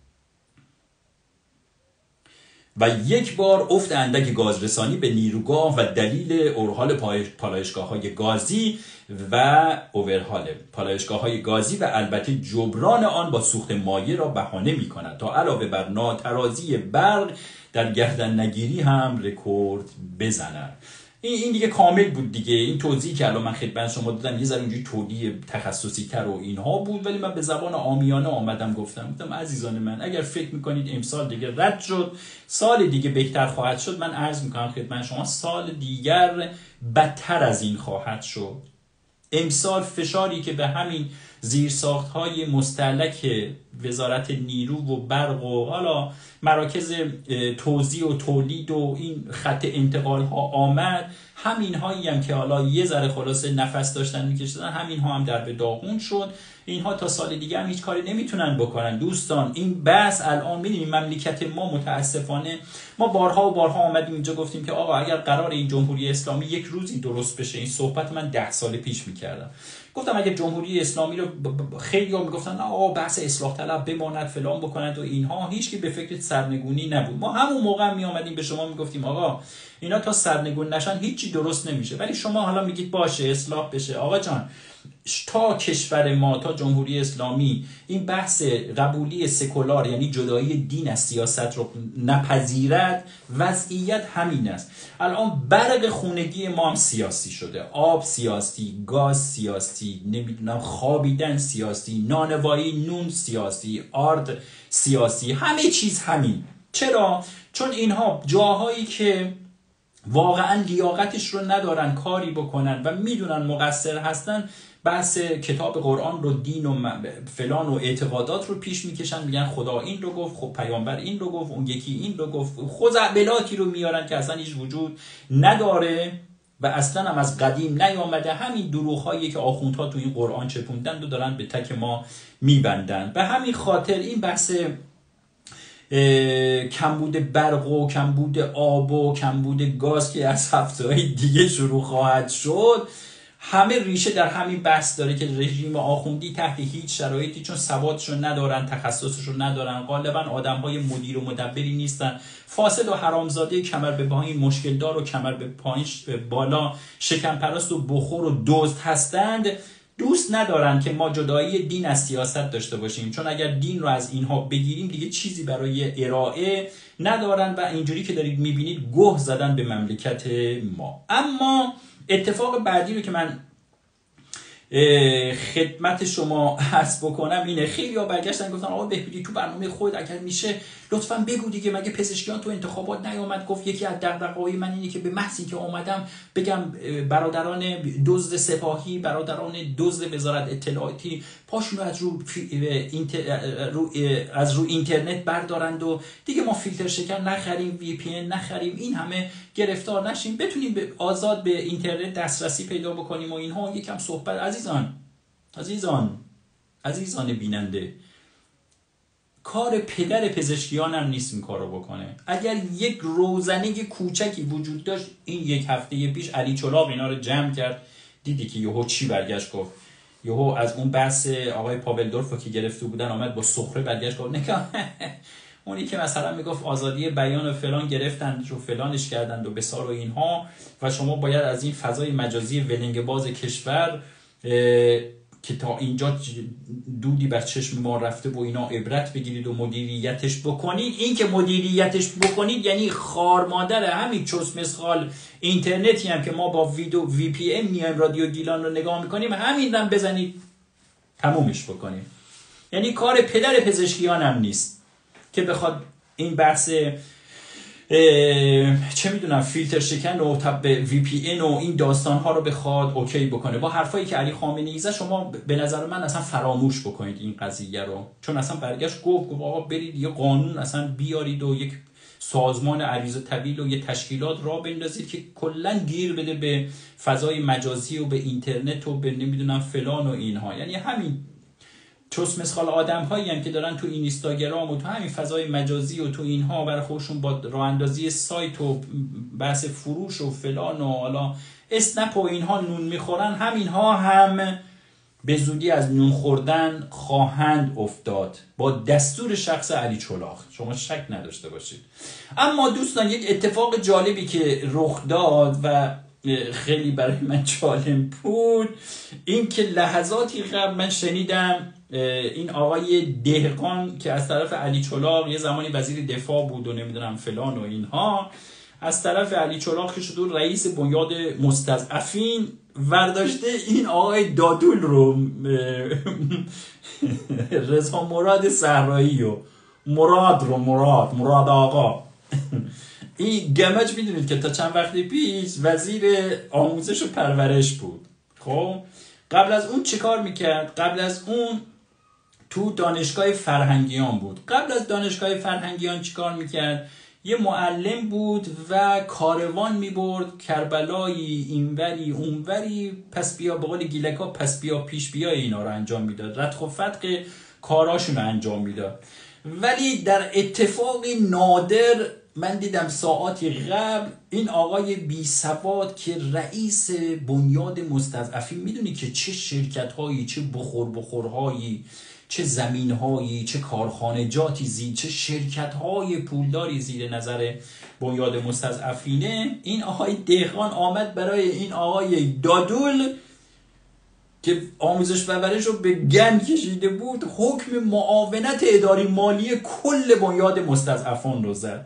و یک بار افت اندک گازرسانی به نیروگاه و دلیل اورحال پالایشگاه‌های گازی و البته جبران آن با سوخت مایع را بهانه می‌کند تا علاوه بر ناترازی برق در گردن نگیری هم رکورد بزند. این دیگه کامل بود دیگه. این توضیحی که الان من خدمت شما دادم یه ذره اینجوری توضیح تخصصی تر و اینها بود، ولی من به زبان عامیانه آمدم گفتم عزیزان من اگر فکر میکنید امسال دیگه رد شد سال دیگه بهتر خواهد شد، من عرض میکنم خدمت شما سال دیگر بدتر از این خواهد شد. امسال فشاری که به همین زیرساخت‌های مستهلک وزارت نیرو و برق و حالا مراکز توزیع و تولید و این خط انتقال ها آمد، همین هایی هم که حالا یه ذره خلاصه نفس داشتن میکشیدن همین ها هم در به داغون شد. اینها تا سال دیگه هم هیچ کاری نمیتونن بکنن. دوستان این بحث الان میدونیم مملکت ما متاسفانه ما بارها و بارها آمدیم اینجا گفتیم که آقا اگر قرار این جمهوری اسلامی یک روزی درست بشه، این صحبت من 10 سال پیش میکردم، گفتم اگه جمهوری اسلامی رو خیلی‌ها میگفتن نه بحث اصلاح طلب بماند فلان بکنند و اینها، هیچ کی به فکر سرنگونی نبود. ما همون موقع می اومدیم به شما میگفتیم آقا اینا تا سرنگون نشن هیچی درست نمیشه، ولی شما حالا میگید باشه اصلاح بشه. آقا جان، تا کشور ما، تا جمهوری اسلامی این بحث قبولی سکولار یعنی جدایی دین از سیاست رو نپذیرد، وضعیت همین است. الان برق خونگی ما هم سیاسی شده، آب سیاسی، گاز سیاسی، نمیدونم خوابیدن سیاسی، نانوایی نون سیاسی، آرد سیاسی، همه چیز همین. چرا؟ چون اینها جاهایی که واقعا لیاقتش رو ندارن کاری بکنن و میدونن مقصر هستن، بحث کتاب قرآن رو، دین و فلان و اعتقادات رو پیش میکشن، میگن خدا این رو گفت، خب پیامبر این رو گفت، اون یکی این رو گفت، خزعبلاتی رو میارن که اصلا هیچ وجود نداره و اصلا هم از قدیم نیامده. همین دروغ‌هایی که آخوندها تو این قرآن چپوندن رو دارن به تک ما میبندن. به همین خاطر این بحث کمبود برق و کمبود آب و کمبود گاز که از هفته‌های دیگه شروع خواهد شد، همه ریشه در همین بحث داره که رژیم آخوندی تحت هیچ شرایطی، چون سوادشو ندارن، تخصصشو ندارن، غالبا آدم‌های مدیر و مدبری نیستن، فاسد و حرامزاده، کمر به پایین مشکل دار و کمر به پایین بالا شکم پرست و بخور و دزد هستند. دوست ندارن که ما جدایی دین از سیاست داشته باشیم، چون اگر دین رو از اینها بگیریم دیگه چیزی برای ارائه ندارن و اینجوری که دارید میبینید گه زدن به مملکت ما. اما اتفاق بعدی رو که من خدمت شما عرض بکنم اینه، خیلی ها برگشتن گفتن آقا بهبودی تو برنامه خود اگر میشه لطفاً بگو دیگه، مگه پزشکیان تو انتخابات نیامد گفت یکی از دغدغه‌های من اینه که به محض اینکه اومدم بگم برادران دزد سپاهی، برادران دزد وزارت اطلاعاتی پاشونو از رو اینترنت بردارند و دیگه ما فیلتر شکن نخریم، وی پی ان نخریم، این همه گرفتار نشیم، بتونیم آزاد به اینترنت دسترسی پیدا بکنیم و اینها. یکم صحبت عزیزان بیننده، کار پدر پزشکیان هم نیست این کارو بکنه. اگر یک روزنه کوچکی وجود داشت، این یک هفته پیش علی چلاق اینا رو جمع کرد، دیدی که یهو چی برگشت گفت، یهو از اون بحث آقای پاولدورف که گرفته بودن آمد با سخره برگشت گفت نگاه اونی که مثلا میگفت آزادی بیان و فلان گرفتند و فلانش کردند و بسار و اینها، و شما باید از این فضای مجازی ولنگ باز کشور که تا اینجا دودی بر چشم ما رفته و اینا عبرت بگیرید و مدیریتش بکنید. این که مدیریتش بکنید یعنی خار مادر همین چوس مسخال اینترنتی هم که ما با وی پی ام میایم رادیو گیلان رو نگاه میکنیم، همین هم بزنید تمومش بکنیم. یعنی کار پدر پزشکیان هم نیست که بخواد این بحث چه میدونم فیلتر شکن و تب وی پی ان و این داستان ها رو بخواد اوکی بکنه. با حرفایی که علی خامنه‌ای زد شما به نظر من اصلا فراموش بکنید این قضیه رو، چون اصلا برگشت گفت آقا برید یه قانون اصلا بیارید و یک سازمان عریض طویل و یه تشکیلات را بندازید که کلا گیر بده به فضای مجازی و به اینترنت و به نمیدونم فلان و اینها. یعنی همین چوس مسخال آدم هایی هم که دارن تو این اینستاگرام و تو همین فضای مجازی و تو اینها برای خودشون با راه اندازی سایت و بحث فروش و فلان و حالا اسنپ و اینها نون میخورن، همینها هم به زودی از نون خوردن خواهند افتاد با دستور شخص علی چلاق، شما شک نداشته باشید. اما دوستان یک اتفاق جالبی که رخ داد و خیلی برای من جالب بود، این که لحظاتی قبل من شنیدم این آقای دهقان که از طرف علی چلاق یه زمانی وزیر دفاع بود و نمیدونم فلان و اینها، از طرف علی چلاق که شد رئیس بنیاد مستضعفین، ورداشته این آقای دادول رو رضا مراد صحرایی و مراد آقا این گمج میدونید که تا چند وقتی پیش وزیر آموزش و پرورش بود. خب قبل از اون چه کار میکرد؟ قبل از اون تو دانشگاه فرهنگیان بود. قبل از دانشگاه فرهنگیان چی کار میکرد؟ یه معلم بود و کاروان میبرد کربلایی اینوری اونوری، پس بیا به قول گیلکا پس بیا پیش بیا اینا رو انجام میداد، ردخ و فتق کاراشون رو انجام میداد. ولی در اتفاق نادر من دیدم ساعاتی قبل این آقای بی سواد که رئیس بنیاد مستضعفین، میدونی که چه شرکت هایی، چه بخورهایی، چه زمین هایی، چه کارخانجاتی چه شرکت های پولداری زیر نظر بنیاد مستضعفینه. این آقای دهقان آمد برای این آقای دادول که آموزش پرورش رو به گند کشیده بود حکم معاونت اداری مالی کل بنیاد مستضعفان رو زد.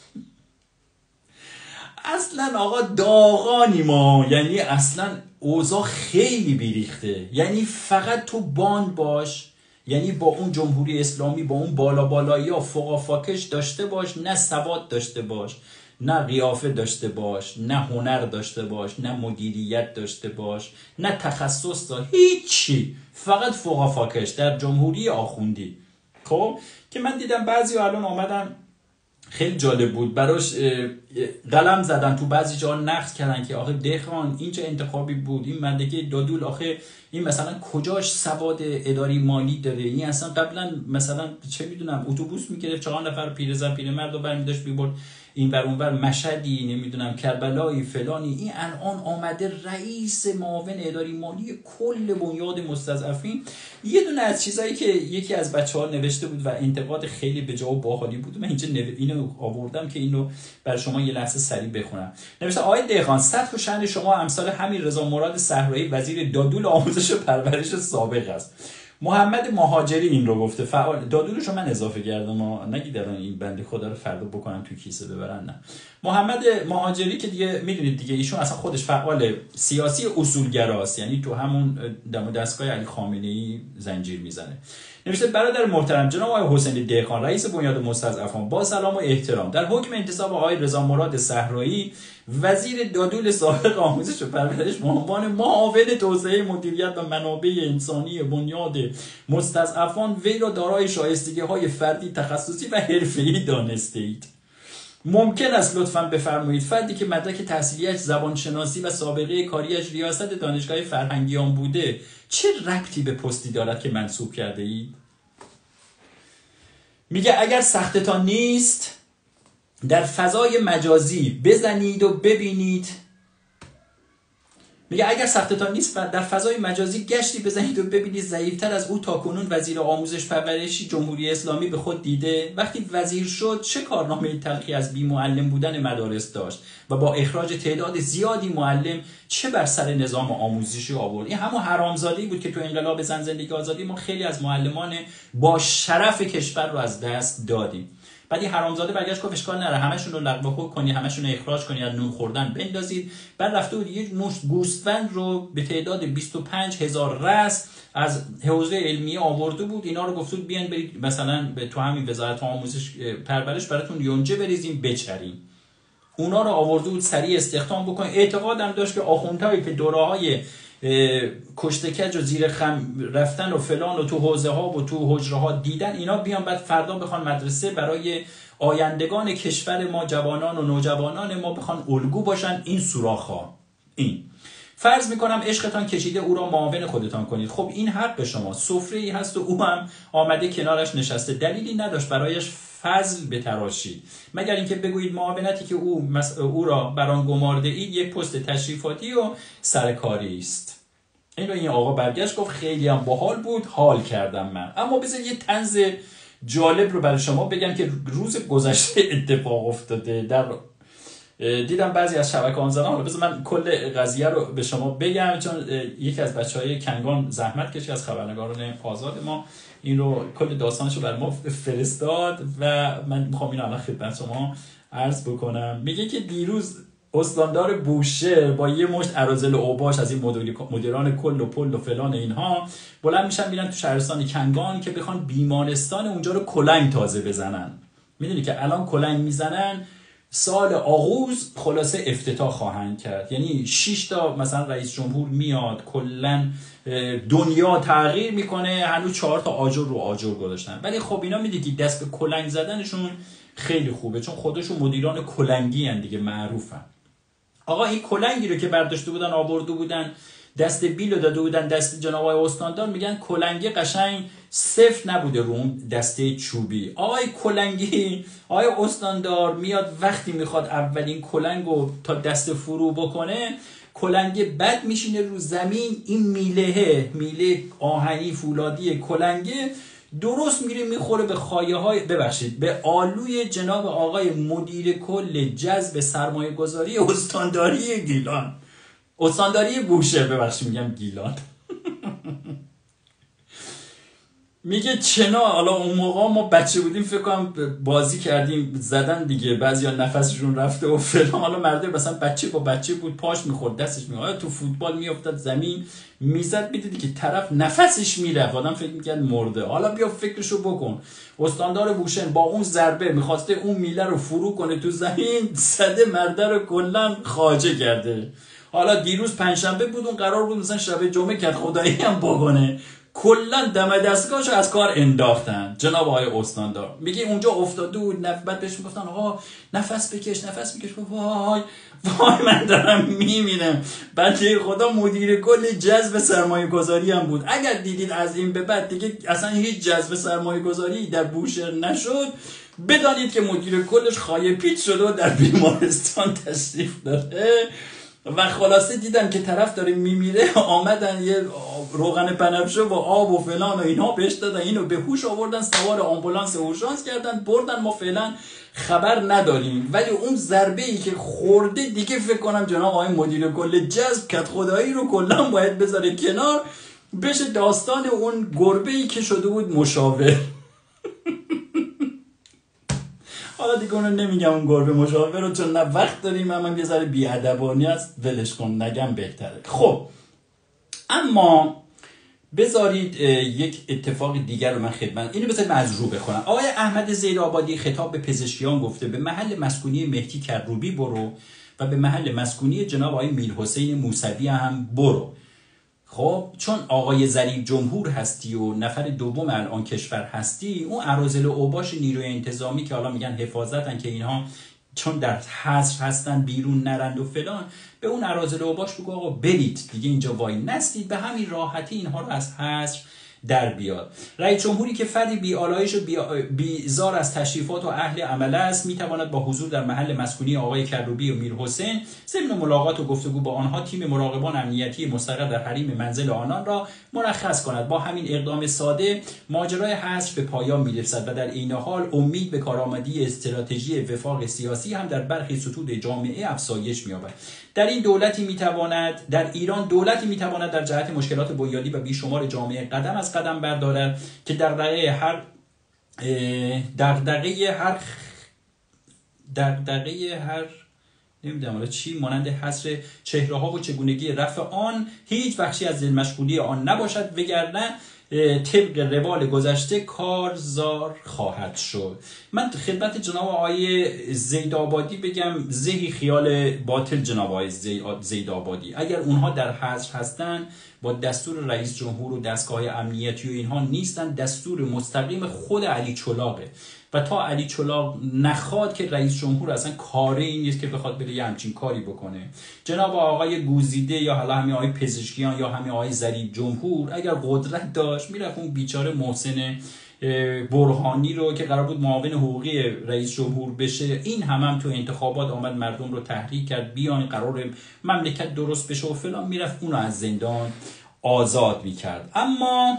اصلا آقا داغانی ما، یعنی اصلا اوضاع خیلی بیریخته. یعنی فقط تو باند باش، یعنی با اون جمهوری اسلامی، با اون بالایی ها فوقافاکش داشته باش، نه سواد داشته باش، نه قیافه داشته باش، نه هنر داشته باش، نه مدیریت داشته باش، نه تخصص هیچی، فقط فوقافاکش در جمهوری آخوندی. خب که من دیدم بعضی الان آمدن خیلی جالب بود براش قلم زدن، تو بعضی جا نقد کردن که آخه دهقان اینجا انتخابی بود، این مدرکه دادول آخه این مثلا کجاش سواد اداری مالی داره، این اصلا قبلا مثلا چه میدونم اتوبوس میگرفت 4 نفر پیرزن پیرمرد رو برمی داشت میبرد این بر اون بر، مشهدی نمیدونم کربلایی فلانی، این الان آمده رئیس معاون اداری مالی کل بنیاد مستضعفین. یه دونه از چیزایی که یکی از بچه‌ها نوشته بود و انتقاد خیلی به جا و باحالی بود، من اینجا اینو آوردم که اینو برای شما یه لحظه سریع بخونم. نوشته آقای دهقان، سطح و شأن شما امثال همین رضا مراد صحرایی وزیر دادول آموزش و پرورش سابق است. محمد مهاجری این رو گفته، فعال. دادولش رو من اضافه کردم، ما نگیدارن این بنده خدا رو فردا بکنم تو کیسه ببرن، نه. محمد مهاجری که دیگه میدونید دیگه ایشون اصلا خودش فعال سیاسی اصولگراست، یعنی تو همون دم دستگاه علی خامنه‌ای زنجیر میزنه. نوشته برادر محترم جناب آقای حسین دهقان رئیس بنیاد مستضعفان، با سلام و احترام، در حکم انتصاب آقای رضا مراد صحرایی وزیر دادول سابق آموزش و پرورش به عنوان معاون توسعه مدیریت و منابع انسانی بنیاد مستضعفان وی را دارای شایستگی‌های فردی، تخصصی و حرفه‌ای دانسته‌اید. ممکن است لطفاً بفرمایید فردی که مدرک تحصیلیش زبانشناسی و سابقه کاریش ریاست دانشگاه فرهنگیان بوده چه ربطی به پستی دارد که منصوب کرده اید؟ میگه اگر سختتان نیست در فضای مجازی بزنید و ببینید، میگه اگر سختتان نیست در فضای مجازی گشتی بزنید و ببینید ضعیف‌تر از او تاکنون وزیر آموزش پرورشی جمهوری اسلامی به خود دیده. وقتی وزیر شد چه کارنامه تلخی از بی معلم بودن مدارس داشت و با اخراج تعداد زیادی معلم چه بر سر نظام آموزشی آورد. این همون حرامزاده‌ای بود که تو انقلاب زن زندگی آزادی ما خیلی از معلمان با شرف کشور رو از دست دادیم. بعد این حرامزاده برگشت گفت اشکال نره همشون رو لغو کنی، همشون رو اخراج کنی، از نون خوردن بندازید. بعد رفته بود یه مشت گوسفند رو به تعداد 25,000 رأس از حوزه علمیه آورده بود، اینا رو گفت بود بیاین برید مثلا تو همین وزارت آموزش پرورش براتون یونجه بریزیم بچریم. اونا رو آورده بود سریع استخدام بکنه. اعتقادم داشت که آخوندهایی که دوره‌های کشته کج و زیر خم رفتن و فلان و تو حوزه ها و تو حجره ها دیدن، اینا بیان بعد فردا بخوان مدرسه برای آیندگان کشور ما، جوانان و نوجوانان ما بخوان الگو باشن. این سوراخ ها، این فرض میکنم عشقتان کشیده او را معاون خودتان کنید. خب این حق شما، سفره ای هست و او هم آمده کنارش نشسته، دلیلی نداشت برایش فضل بتراشید مگر اینکه بگویید معاونتی که او را بران گمارده اید یک پست تشریفاتی و سرکاری است. این رو این آقا برگشت گفت خیلی هم باحال بود، حال کردم من. اما بذار یه طنز جالب رو برای شما بگم که روز گذشته اتفاق افتاده. در دیدم بعضی از شبکه آنزنا، حالا بذار من کل قضیه رو به شما بگم چون یکی از بچهای کنگان زحمت کشید از خبرنگاران آزاد ما این رو کل داستانشو بر ما فرستاد و من میخوام اینو الان خدمت شما عرض بکنم. میگه که دیروز استاندار بوشهر با یه مشت اراذل اوباش از این مدیران کل و پل و فلان اینها بلند میشن میرن تو شهرستان کنگان که بخوان بیمارستان اونجا رو کلنگ تازه بزنن. میدونی که الان کلنگ میزنن، سال آغوز خلاصه افتتاح خواهند کرد. یعنی 6 تا مثلا رئیس جمهور میاد، کلا دنیا تغییر میکنه، هنوز 4 تا آجر رو آجر گذاشتن. ولی خب اینا میدونی دست به کلنگ زدنشون خیلی خوبه چون خودشون مدیران کلنگی ان دیگه، معروفن. آقا این کلنگی رو که برداشته بودن آورده بودن دست بیلو داده بودن دست جناب آقای استاندار، میگن کلنگی قشنگ صفر نبوده رو اون دسته چوبی. آقای کلنگی، آقای استاندار میاد وقتی میخواد اولین کلنگو تا دست فرو بکنه، کلنگه بد میشینه رو زمین، این میله آهنی فولادی کلنگه درست میره میخوره به خایه های به آلوی جناب آقای مدیر کل جذب سرمایه گذاری استانداری گیلان، استانداری بوشهر، میگم گیلان. میگه حالا اون موقع ما بچه بودیم فکر کنم بازی کردیم زدن دیگه، بعضیا نفسشون رفته و فلان. حالا مرده مثلا بچه با بچه بود، پاش میخورد دستش میخورد، تو فوتبال میافتاد زمین میزد، میدیدی که طرف نفسش میرفت، آدم فکر میکرد مرده. حالا بیا فکرشو بکن، استاندار بوشهر با اون ضربه میخواسته اون میله رو فرو کنه تو زمین، زده مرده رو کلا خواجه کرده. حالا دیروز پنجشنبه بود، اون قرار بود مثلا شب جمعه کد خدایی هم بکنه، کلا دم دستگاهشو از کار انداختن جناب آقای استاندار. میگه اونجا افتاده بود، بعد بهش میگفتن آقا نفس بکش. وای من دارم میمیرم. بنده خدا مدیر کل جذب سرمایه گذاری هم بود. اگر دیدید از این به بعد دیگه اصلا هیچ جذب سرمایه گذاری در بوشهر نشد، بدانید که مدیر کلش خایه پیچ شده و در بیمارستان تشریف داره. و خلاصه دیدن که طرف داره میمیره، آمدن یه روغن بنفشه و آب و فلان و اینها بهش دادن، اینو به هوش آوردن، سوار آمبولانس اورژانس کردن بردن. ما فعلا خبر نداریم، ولی اون ضربه ای که خورده دیگه فکر کنم جناب آقای مدیر کل جذب کد خدایی رو کلا باید بذاره کنار، بشه داستان اون گربه ای که شده بود مشاور. حالا دیگه اونو نمیگم اون گربه مشاور رو، چون نه وقت داریم، هم یه ذره بی‌ادبانه است، ولش کن، نگم بهتره. خب اما بذارید یک اتفاق دیگر رو من خدمت، اینو بذارید من از رو بخونم. آقای احمد زیدآبادی خطاب به پزشکیان گفته به محل مسکونی مهدی کروبی برو و به محل مسکونی جناب آقای میرحسین موسوی هم برو. خب چون آقای ضریب جمهور هستی و نفر دوم الان کشور هستی، اون اراذل و اوباش نیروی انتظامی که حالا میگن حفاظتن که اینها چون در حصر هستن بیرون نرند و فلان، به اون اراذل و اوباش بگو آقا برید دیگه، اینجا وای نستید، به همین راحتی اینها رو از حصر در بیاد. رئیس جمهوری که فردی بی‌آلایش و بیزار از تشریفات و اهل عمله است، میتواند با حضور در محل مسکونی آقای کروبی و میرحسین ضمن ملاقات و گفتگو با آنها تیم مراقبان امنیتی مستقر در حریم منزل آنان را مرخص کند. با همین اقدام ساده ماجرای حصر به پایان میرسد و در عین حال امید به کارآمدی استراتژی وفاق سیاسی هم در برخی سطوح جامعه افزایش می‌یابد. در ایران دولتی میتواند در جهت مشکلات بنیادی و بیشمار جامعه قدم از قدم بردارد که دغدغه هر نمیدونم حالا چی مانند حصر چهره ها و چگونگی رفع آن هیچ بخشی از مشغولی آن نباشد، وگرنه طبق روال گذشته کارزار خواهد شد. من خدمت جناب آقای زیدآبادی بگم، زهی خیال باطل جناب آقای زیدآبادی، اگر اونها در حصر هستن با دستور رئیس جمهور و دستگاه امنیتی و اینها نیستن، دستور مستقیم خود علی چلاقه و تا علی چلاق نخواد که رئیس جمهور اصلا کاری این نیست که بخواد بره یه همچین کاری بکنه. جناب آقای گوزیده یا حالا همین آقای پزشکیان یا همین آقای ضریب جمهور اگر قدرت داشت میرفت اون بیچاره محسن برهانی رو که قرار بود معاون حقوقی رئیس جمهور بشه، این هم تو انتخابات آمد مردم رو تحریک کرد بیان قرار مملکت درست بشه و فلان، میرفت اونو از زندان آزاد میکرد. اما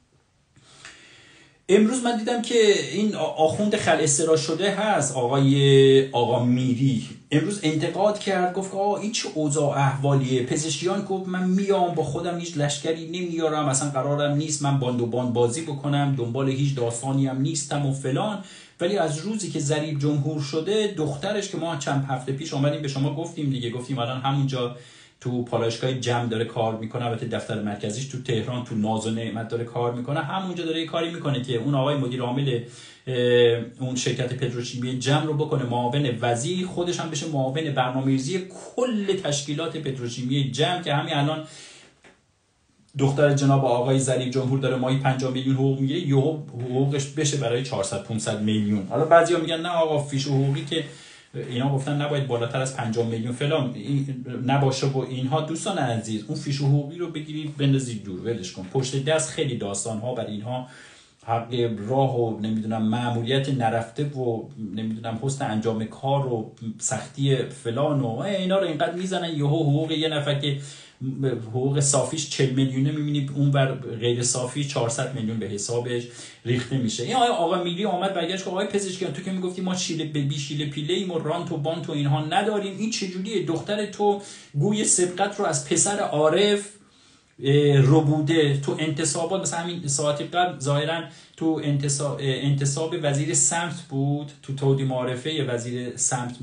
امروز من دیدم که این آخوند خلع شده هست آقا میری، امروز انتقاد کرد، گفت آقا این چه اوضاع احوالیه. پزشکیان گفت من میام با خودم هیچ لشکری نمیارم، اصلا قرارم نیست من باند و باند بازی بکنم، دنبال هیچ داستانی هم نیستم و فلان. ولی از روزی که ضریب جمهور شده دخترش که ما چند هفته پیش آمدیم به شما گفتیم دیگه، گفتیم الان همونجا تو پالایشگاه جم داره کار میکنه، البته دفتر مرکزیش تو تهران تو ناز و نعمت داره کار میکنه، همونجا داره یه کاری میکنه که اون آقای مدیر عامل اون شرکت پتروشیمی جم رو بکنه معاون وزیر، خودش هم بشه معاون برنامه‌ریزی کل تشکیلات پتروشیمی جم، که همین الان دختر جناب آقای ضریب جمهور داره ماهی 50 میلیون حقوق میگیره، حقوقش بشه برای 400 500 میلیون. حالا بعضیا میگن نه آقا فیش حقوقی که اینا گفتن نباید بالاتر از 50 میلیون فلان نباشه و اینها. دوستان عزیز اون فیش حقوقی رو بگیرید بندازید دور، ولش کن. پشت دست خیلی داستان ها بر اینها، حق راه و نمیدونم مأموریت نرفته و نمیدونم حسن انجام کار و سختی فلان و اینا رو اینقدر میزنن، یهو حقوق یه نفر که حقوق صافیش 40 میلیونه میبینی اون بر غیر صافی 400 میلیون به حسابش ریخته میشه. این آقا میری آمد برگشت که آقای پزشکیان تو که میگفتی ما شیله بی شیله پیله ایم و رانت و بانت و اینها نداریم، این چجوریه؟ دختر تو گوی سبقت رو از پسر عارف رو بوده تو انتصابات، مثلا همین ساعتی قبل ظاهرا تو انتصاب وزیر سمت بود، تو تودی معارفه وزیر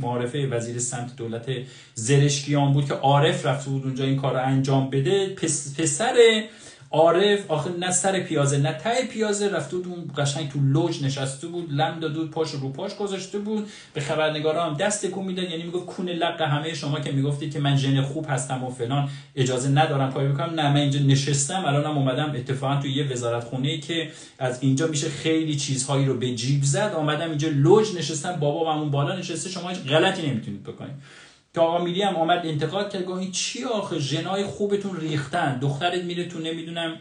سمت دولت زرشکیان بود که عارف رفته بود اونجا این کار رو انجام بده. پسر عارف آخه نه سر پیازه نه ته پیازه رفته بود اون قشنگ تو لوج نشسته بود، لم داده بود، پاش رو پاش گذاشته بود، به خبرنگارا هم دست تکون میداد، یعنی میگفت کون لق همه شما که میگفتید که من ژن خوب هستم و فلان اجازه ندارم کاری بکنم، نه من اینجا نشستم الانم اومدم اتفاقا تو یه وزارت خونه‌ای که از اینجا میشه خیلی چیزهایی رو به جیب زد، اومدم اینجا لوج نشستم، بابا همون بالا نشسته، شما هیچ غلطی نمیتونید بکنید. که آقا میری هم اومد انتقاد کرد، گفت این چی آخه ژنای خوبتون ریختن، دخترت میره تو نمیدونم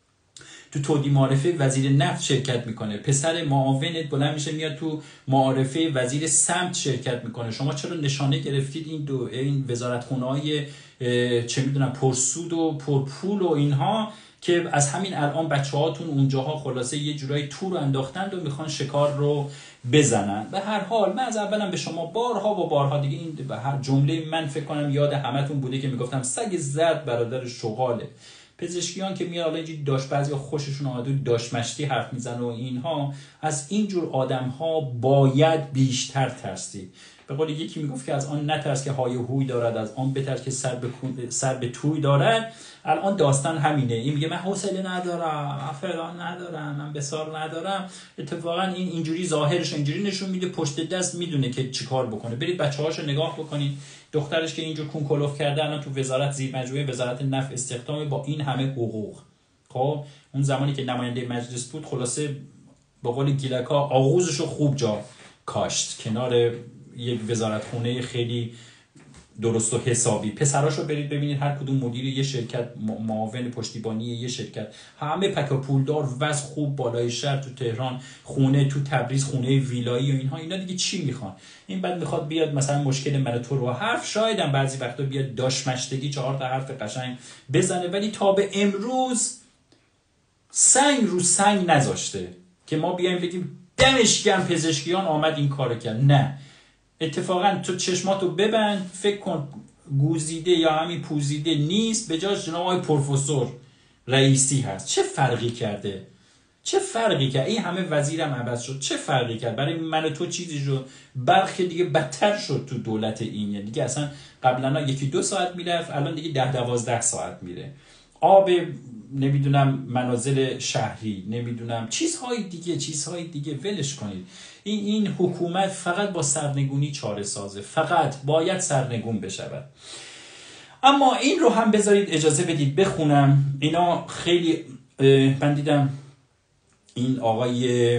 تو تودی معارفه وزیر نفت شرکت میکنه، پسر معاونت بلند میشه میاد تو معارفه وزیر سمت شرکت میکنه، شما چرا نشانه گرفتید این وزارتخونه‌های چه میدونم پرسود و پرپول و اینها که از همین الان بچه‌هاتون اونجاها خلاصه یه جورایی تور انداختند و میخوان شکار رو بزنن. به هر حال من از اولم به شما بارها دیگه این به هر جمله من فکر کنم یاد همتون بوده که میگفتم سگ زرد برادر شغاله. پزشکیان که میاد حالا اینجوری داش بعضیا خوششون اومده داش مشتی حرف میزنه و اینها، از اینجور آدم‌ها باید بیشتر ترسید. به قول یکی میگفت که از آن نترس که های هوی دارد، از آن بترس که سر به توی دارد. الان داستان همینه، این میگه من حوصله ندارم، فلان ندارم، من بسار ندارم. اتفاقا این اینجوری ظاهرش اینجوری نشون میده، پشت دست میدونه که چیکار بکنه. برید بچه‌هاشو نگاه بکنید، دخترش که اینجور کون کلوف کرده الان تو وزارت زیر مجموعه وزارت نفت استخدام با این همه حقوق. خب اون زمانی که نماینده مجلس بود خلاصه به قول گیلکا آغوزشو خوب جا کاشت کنار یک وزارتخونه خیلی درست و حسابی. پسراشو برید ببینید هر کدوم مدیر یه شرکت، معاون پشتیبانی یه شرکت، همه پکا پولدار، وضع خوب، بالای شهر، تو تهران خونه، تو تبریز خونه ویلایی و اینها. اینا دیگه چی میخوان؟ این بعد میخواد بیاد مثلا مشکل من تو رو حرف، شاید هم بعضی وقتا بیاد داشمشتگی 4 تا حرف قشنگ بزنه، ولی تا به امروز سنگ رو سنگ نذاشته که ما بیایم بگیم دمش گرم پزشکیان آمد این کارو کرد. نه، اتفاقا تو چشماتو ببند، فکر کن گوزیده یا همین پوزیده نیست، به جاش جناب آقای پروفسور رئیسی هست. چه فرقی کرده؟ چه فرقی کرد؟ این همه وزیرم عوض شد، چه فرقی کرد؟ برای من و تو چیزی شد؟ برخی دیگه بدتر شد تو دولت این، یعنی دیگه اصلا قبلا 1-2 ساعت میرفت، الان دیگه 10-12 ساعت میره. آب نمیدونم منازل شهری، نمیدونم چیزهای دیگه ولش کنید. این حکومت فقط با سرنگونی چاره سازه، فقط باید سرنگون بشود. اما این رو هم بذارید اجازه بدید بخونم. اینا خیلی من دیدم این آقای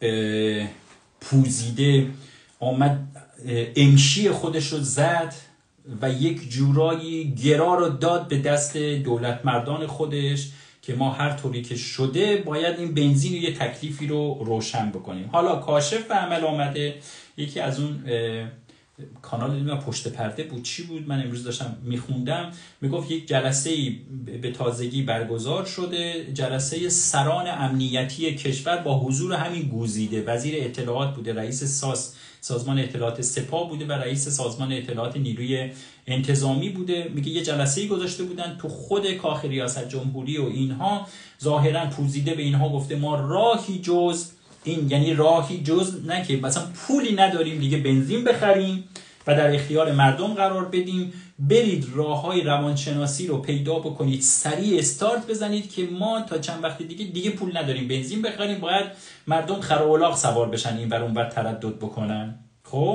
پوزیده آمد امشی خودش رو زد و یک جورایی گرا رو داد به دست دولت مردان خودش که ما هر طوری که شده باید این بنزین و یه تکلیفی رو روشن بکنیم. حالا کاشف به عمل آمده، یکی از اون کانال پشت پرده بود چی بود، من امروز داشتم میخوندم، میگفت یک جلسه‌ای به تازگی برگزار شده، جلسه سران امنیتی کشور با حضور همین گوزیده، وزیر اطلاعات بوده، رئیس سازمان اطلاعات سپاه بوده و رئیس سازمان اطلاعات نیروی انتظامی بوده. میگه یه جلسه‌ای گذاشته بودن تو خود کاخ ریاست جمهوری و اینها، ظاهرا پوزیده به اینها گفته ما راهی جز این، یعنی راهی جز نه که مثلا پولی نداریم دیگه بنزین بخریم و در اختیار مردم قرار بدیم، برید راههای روانشناسی رو پیدا بکنید، سریع استارت بزنید که ما تا چند وقت دیگه پول نداریم بنزین بخریم، باید مردم خر و الاغ سوار بشن این بر اون بر تردد بکنن. خب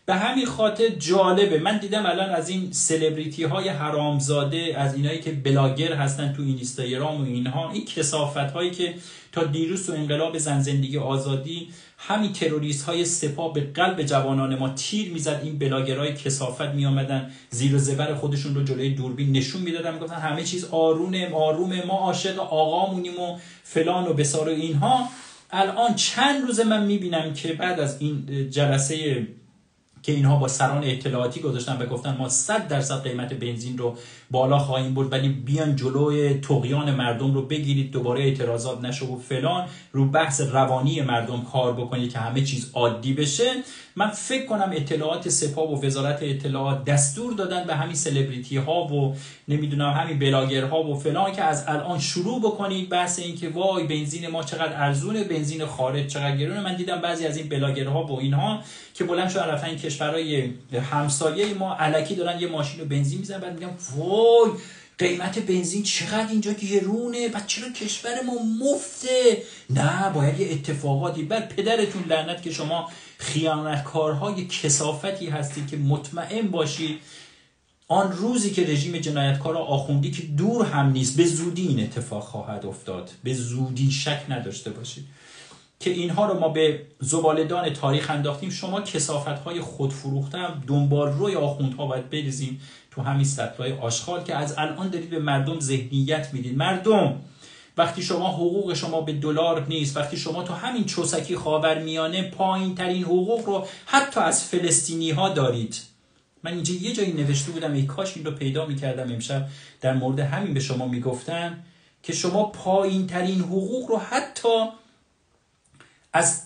به همین خاطر جالبه. من دیدم الان از این سلبریتی های حرامزاده، از اینایی که بلاگر هستن تو اینستاگرام و اینها، این کثافت هایی که تا دیروز تو انقلاب زن زندگی آزادی همین تروریست های سپاه به قلب جوانان ما تیر میزد، این بلاگرای کثافت می آمدن زیر و زبر خودشون رو جلوی دوربین نشون میدادن، میگفتن همه چیز آرومه، ما عاشق آقامونیم و فلان و بسار و اینها. الان چند روز من میبینم که بعد از این جلسه که اینها با سران اطلاعاتی گذاشتن و گفتن ما 100% قیمت بنزین رو بالا خواهیم برد، ولی بیان جلوی طغیان مردم رو بگیرید، دوباره اعتراضات نشه و فلان، رو بحث روانی مردم کار بکنید که همه چیز عادی بشه. من فکر کنم اطلاعات سپاه و وزارت اطلاعات دستور دادن به همین سلبریتی ها و نمیدونم همین بلاگرها و فلان که از الان شروع بکنید بحث این که وای بنزین ما چقدر ارزونه، بنزین خارج چقدر گرونه. من دیدم بعضی از این بلاگرها و اینها که بلند شدن رفتن این کشورهای همسایه ما الکی دارن یه ماشین رو بنزین میزنن، بعد میگم وای قیمت بنزین چقدر اینجا گرونه، بعد چرا کشور ما مفته؟ نه باید یه اتفاقاتی. بعد پدرتون لعنت که شما خیانتکارهای کثافتی هستی که مطمئن باشی آن روزی که رژیم جنایتکار آخوندی که دور هم نیست، به زودی این اتفاق خواهد افتاد، به زودی، شک نداشته باشید که اینها رو ما به زباله‌دان تاریخ انداختیم. شما کثافت‌های خودفروخته هم دنبال روی آخوندها باید بریزیم تو همین سطرهای آشغال که از الان دارید به مردم ذهنیت میدید. مردم وقتی شما حقوق شما به دلار نیست، وقتی شما تو همین چوسکی خاورمیانه پایین ترین حقوق رو حتی از فلسطینی ها دارید. من اینجا یه جایی نوشته بودم، ای کاش این رو پیدا میکردم امشب، در مورد همین به شما میگفتن که شما پایین ترین حقوق رو حتی از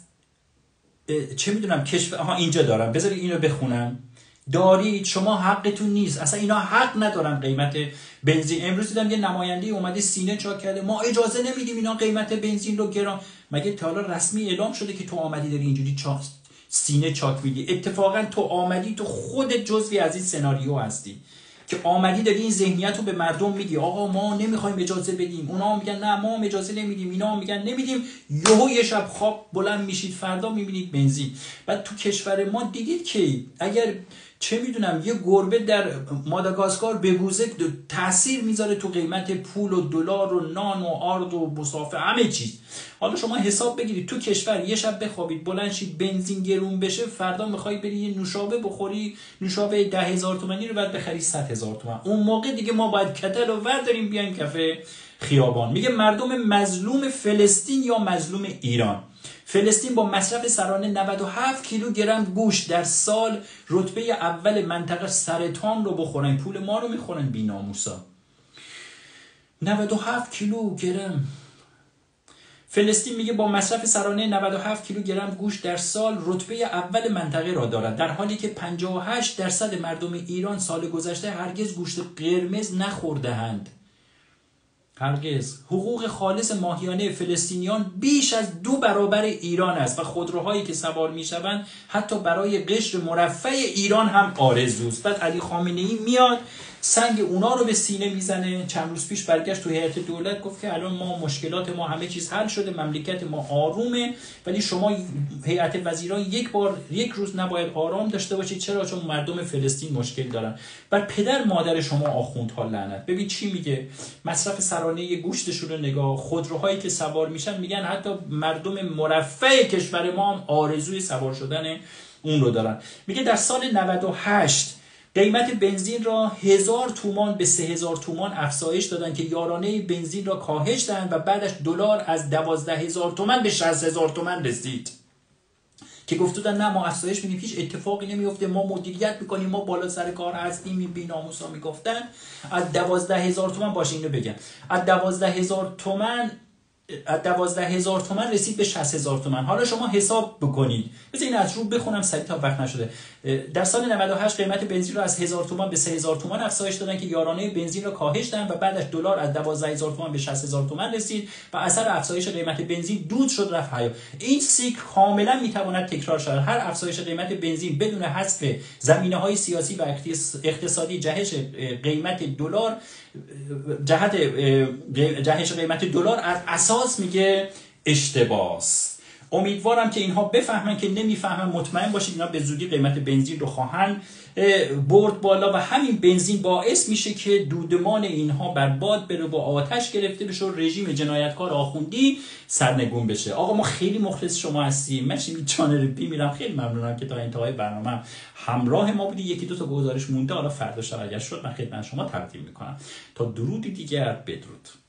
چه میدونم کشور اینجا دارم، بذارید اینو بخونم، دارید، شما حقتون نیست، اصلا اینا حق ندارن قیمت بنزین. امروز دیدم یه نماینده اومده سینه چاک کرده ما اجازه نمیدیم اینا قیمت بنزین رو گران. مگه تا حالا رسمی اعلام شده که تو آمدی داری اینجوری سینه چاک میدی؟ اتفاقا تو آمدی، تو خودت جزوی از این سناریو هستی که آمدی داری این ذهنیت رو به مردم میدی آقا ما نمیخوایم اجازه بدیم، اونا میگن نه ما اجازه نمیدیم، اینا میگن نمیدیم، یهو یه شب خواب بلند میشید فردا میبینید بنزین. بعد تو کشور ما دیدید که اگر چه میدونم یه گربه در ماداگاسکار بگوزه تاثیر میذاره تو قیمت پول و دلار و نان و آرد و مسافه همه چیز. حالا شما حساب بگیرید تو کشور یه شب بخوابید بلند شید بنزین گرون بشه، فردا میخوای بری یه نوشابه بخوری، نوشابه 10,000 تومانی رو بعد بخری 100,000 تومان. اون موقع دیگه ما باید کتل رو ورداریم بیایم کف خیابان. میگه مردم مظلوم فلسطین یا مظلوم ایران. فلسطین با مصرف سرانه 97 کیلوگرم گوشت در سال رتبه اول منطقه سرطان رو بخورن، پول ما رو میخورن بی‌ناموسا. 97 کیلوگرم. فلسطین میگه با مصرف سرانه 97 کیلوگرم گوشت در سال رتبه اول منطقه را دارد، در حالی که 58% مردم ایران سال گذشته هرگز گوشت قرمز نخورده‌اند. هرگز. حقوق خالص ماهیانه فلسطینیان بیش از 2 برابر ایران است و خودروهایی که سوار میشوند حتی برای قشر مرفه ایران هم آرزوست. بعد علی خامنه‌ای میاد سنگ اونا رو به سینه میزنه. چند روز پیش برگشت تو هیئت دولت گفت که الان ما مشکلات ما همه چیز حل شده، مملکت ما آرومه، ولی شما هیئت وزیران یک روز نباید آرام داشته باشید. چرا؟ چون مردم فلسطین مشکل دارن. بر پدر مادر شما آخوندها لعنت. ببین چی میگه، مصرف سرانه گوشتشون رو نگاه، خودروهایی که سوار میشن، میگن حتی مردم مرفه کشور ما هم آرزوی سوار شدن اون رو دارن. میگه در سال 98 قیمت بنزین را 1000 تومان به 3000 تومان افزایش دادن که یارانه بنزین را کاهش دادن و بعدش دلار از 12,000 تومان به 60,000 تومان رسید که گفتودن نه ما افزایش میدیم هیچ اتفاقی نمیفته، ما مدیریت میکنیم، ما بالا سر کار هستیم. این بی‌ناموسا میگفتن از 12,000 تومان باشه اینو بگم، از 12,000 تومان رسید به 60,000 تومان. حالا شما حساب بکنید، بذار این از رو بخونم سریع تا وقت نشده. در سال 98 قیمت بنزین را از 1000 تومان به 3000 تومان افزایش دادن که یارانه بنزین را کاهش دادن و بعدش دلار از 12,000 تومان به 60,000 تومان رسید و اثر افزایش قیمت بنزین دود شد رفت حیا. این سیکل کاملا میتواند تکرار شود. هر افزایش قیمت بنزین بدون حذف زمینه‌های سیاسی و اقتصادی جهش قیمت دلار جهش قیمت دلار از اساس میگه اشتباس. امیدوارم که اینها بفهمن که نمیفهمن. مطمئن باشید اینا به زودی قیمت بنزین رو خواهند برد بالا و همین بنزین باعث میشه که دودمان اینها بر باد بره و آتش گرفته بشه و رژیم جنایتکار آخوندی سرنگون بشه. آقا ما خیلی مخلص شما هستیم. من چانل بی میرم. خیلی ممنونم که تا انتهای برنامه همراه ما بودی. یکی دو تا گزارش مونده، حالا فردا شب اگر شد من خدمت شما تقدیم میکنم. تا درودی دیگر، بدرود.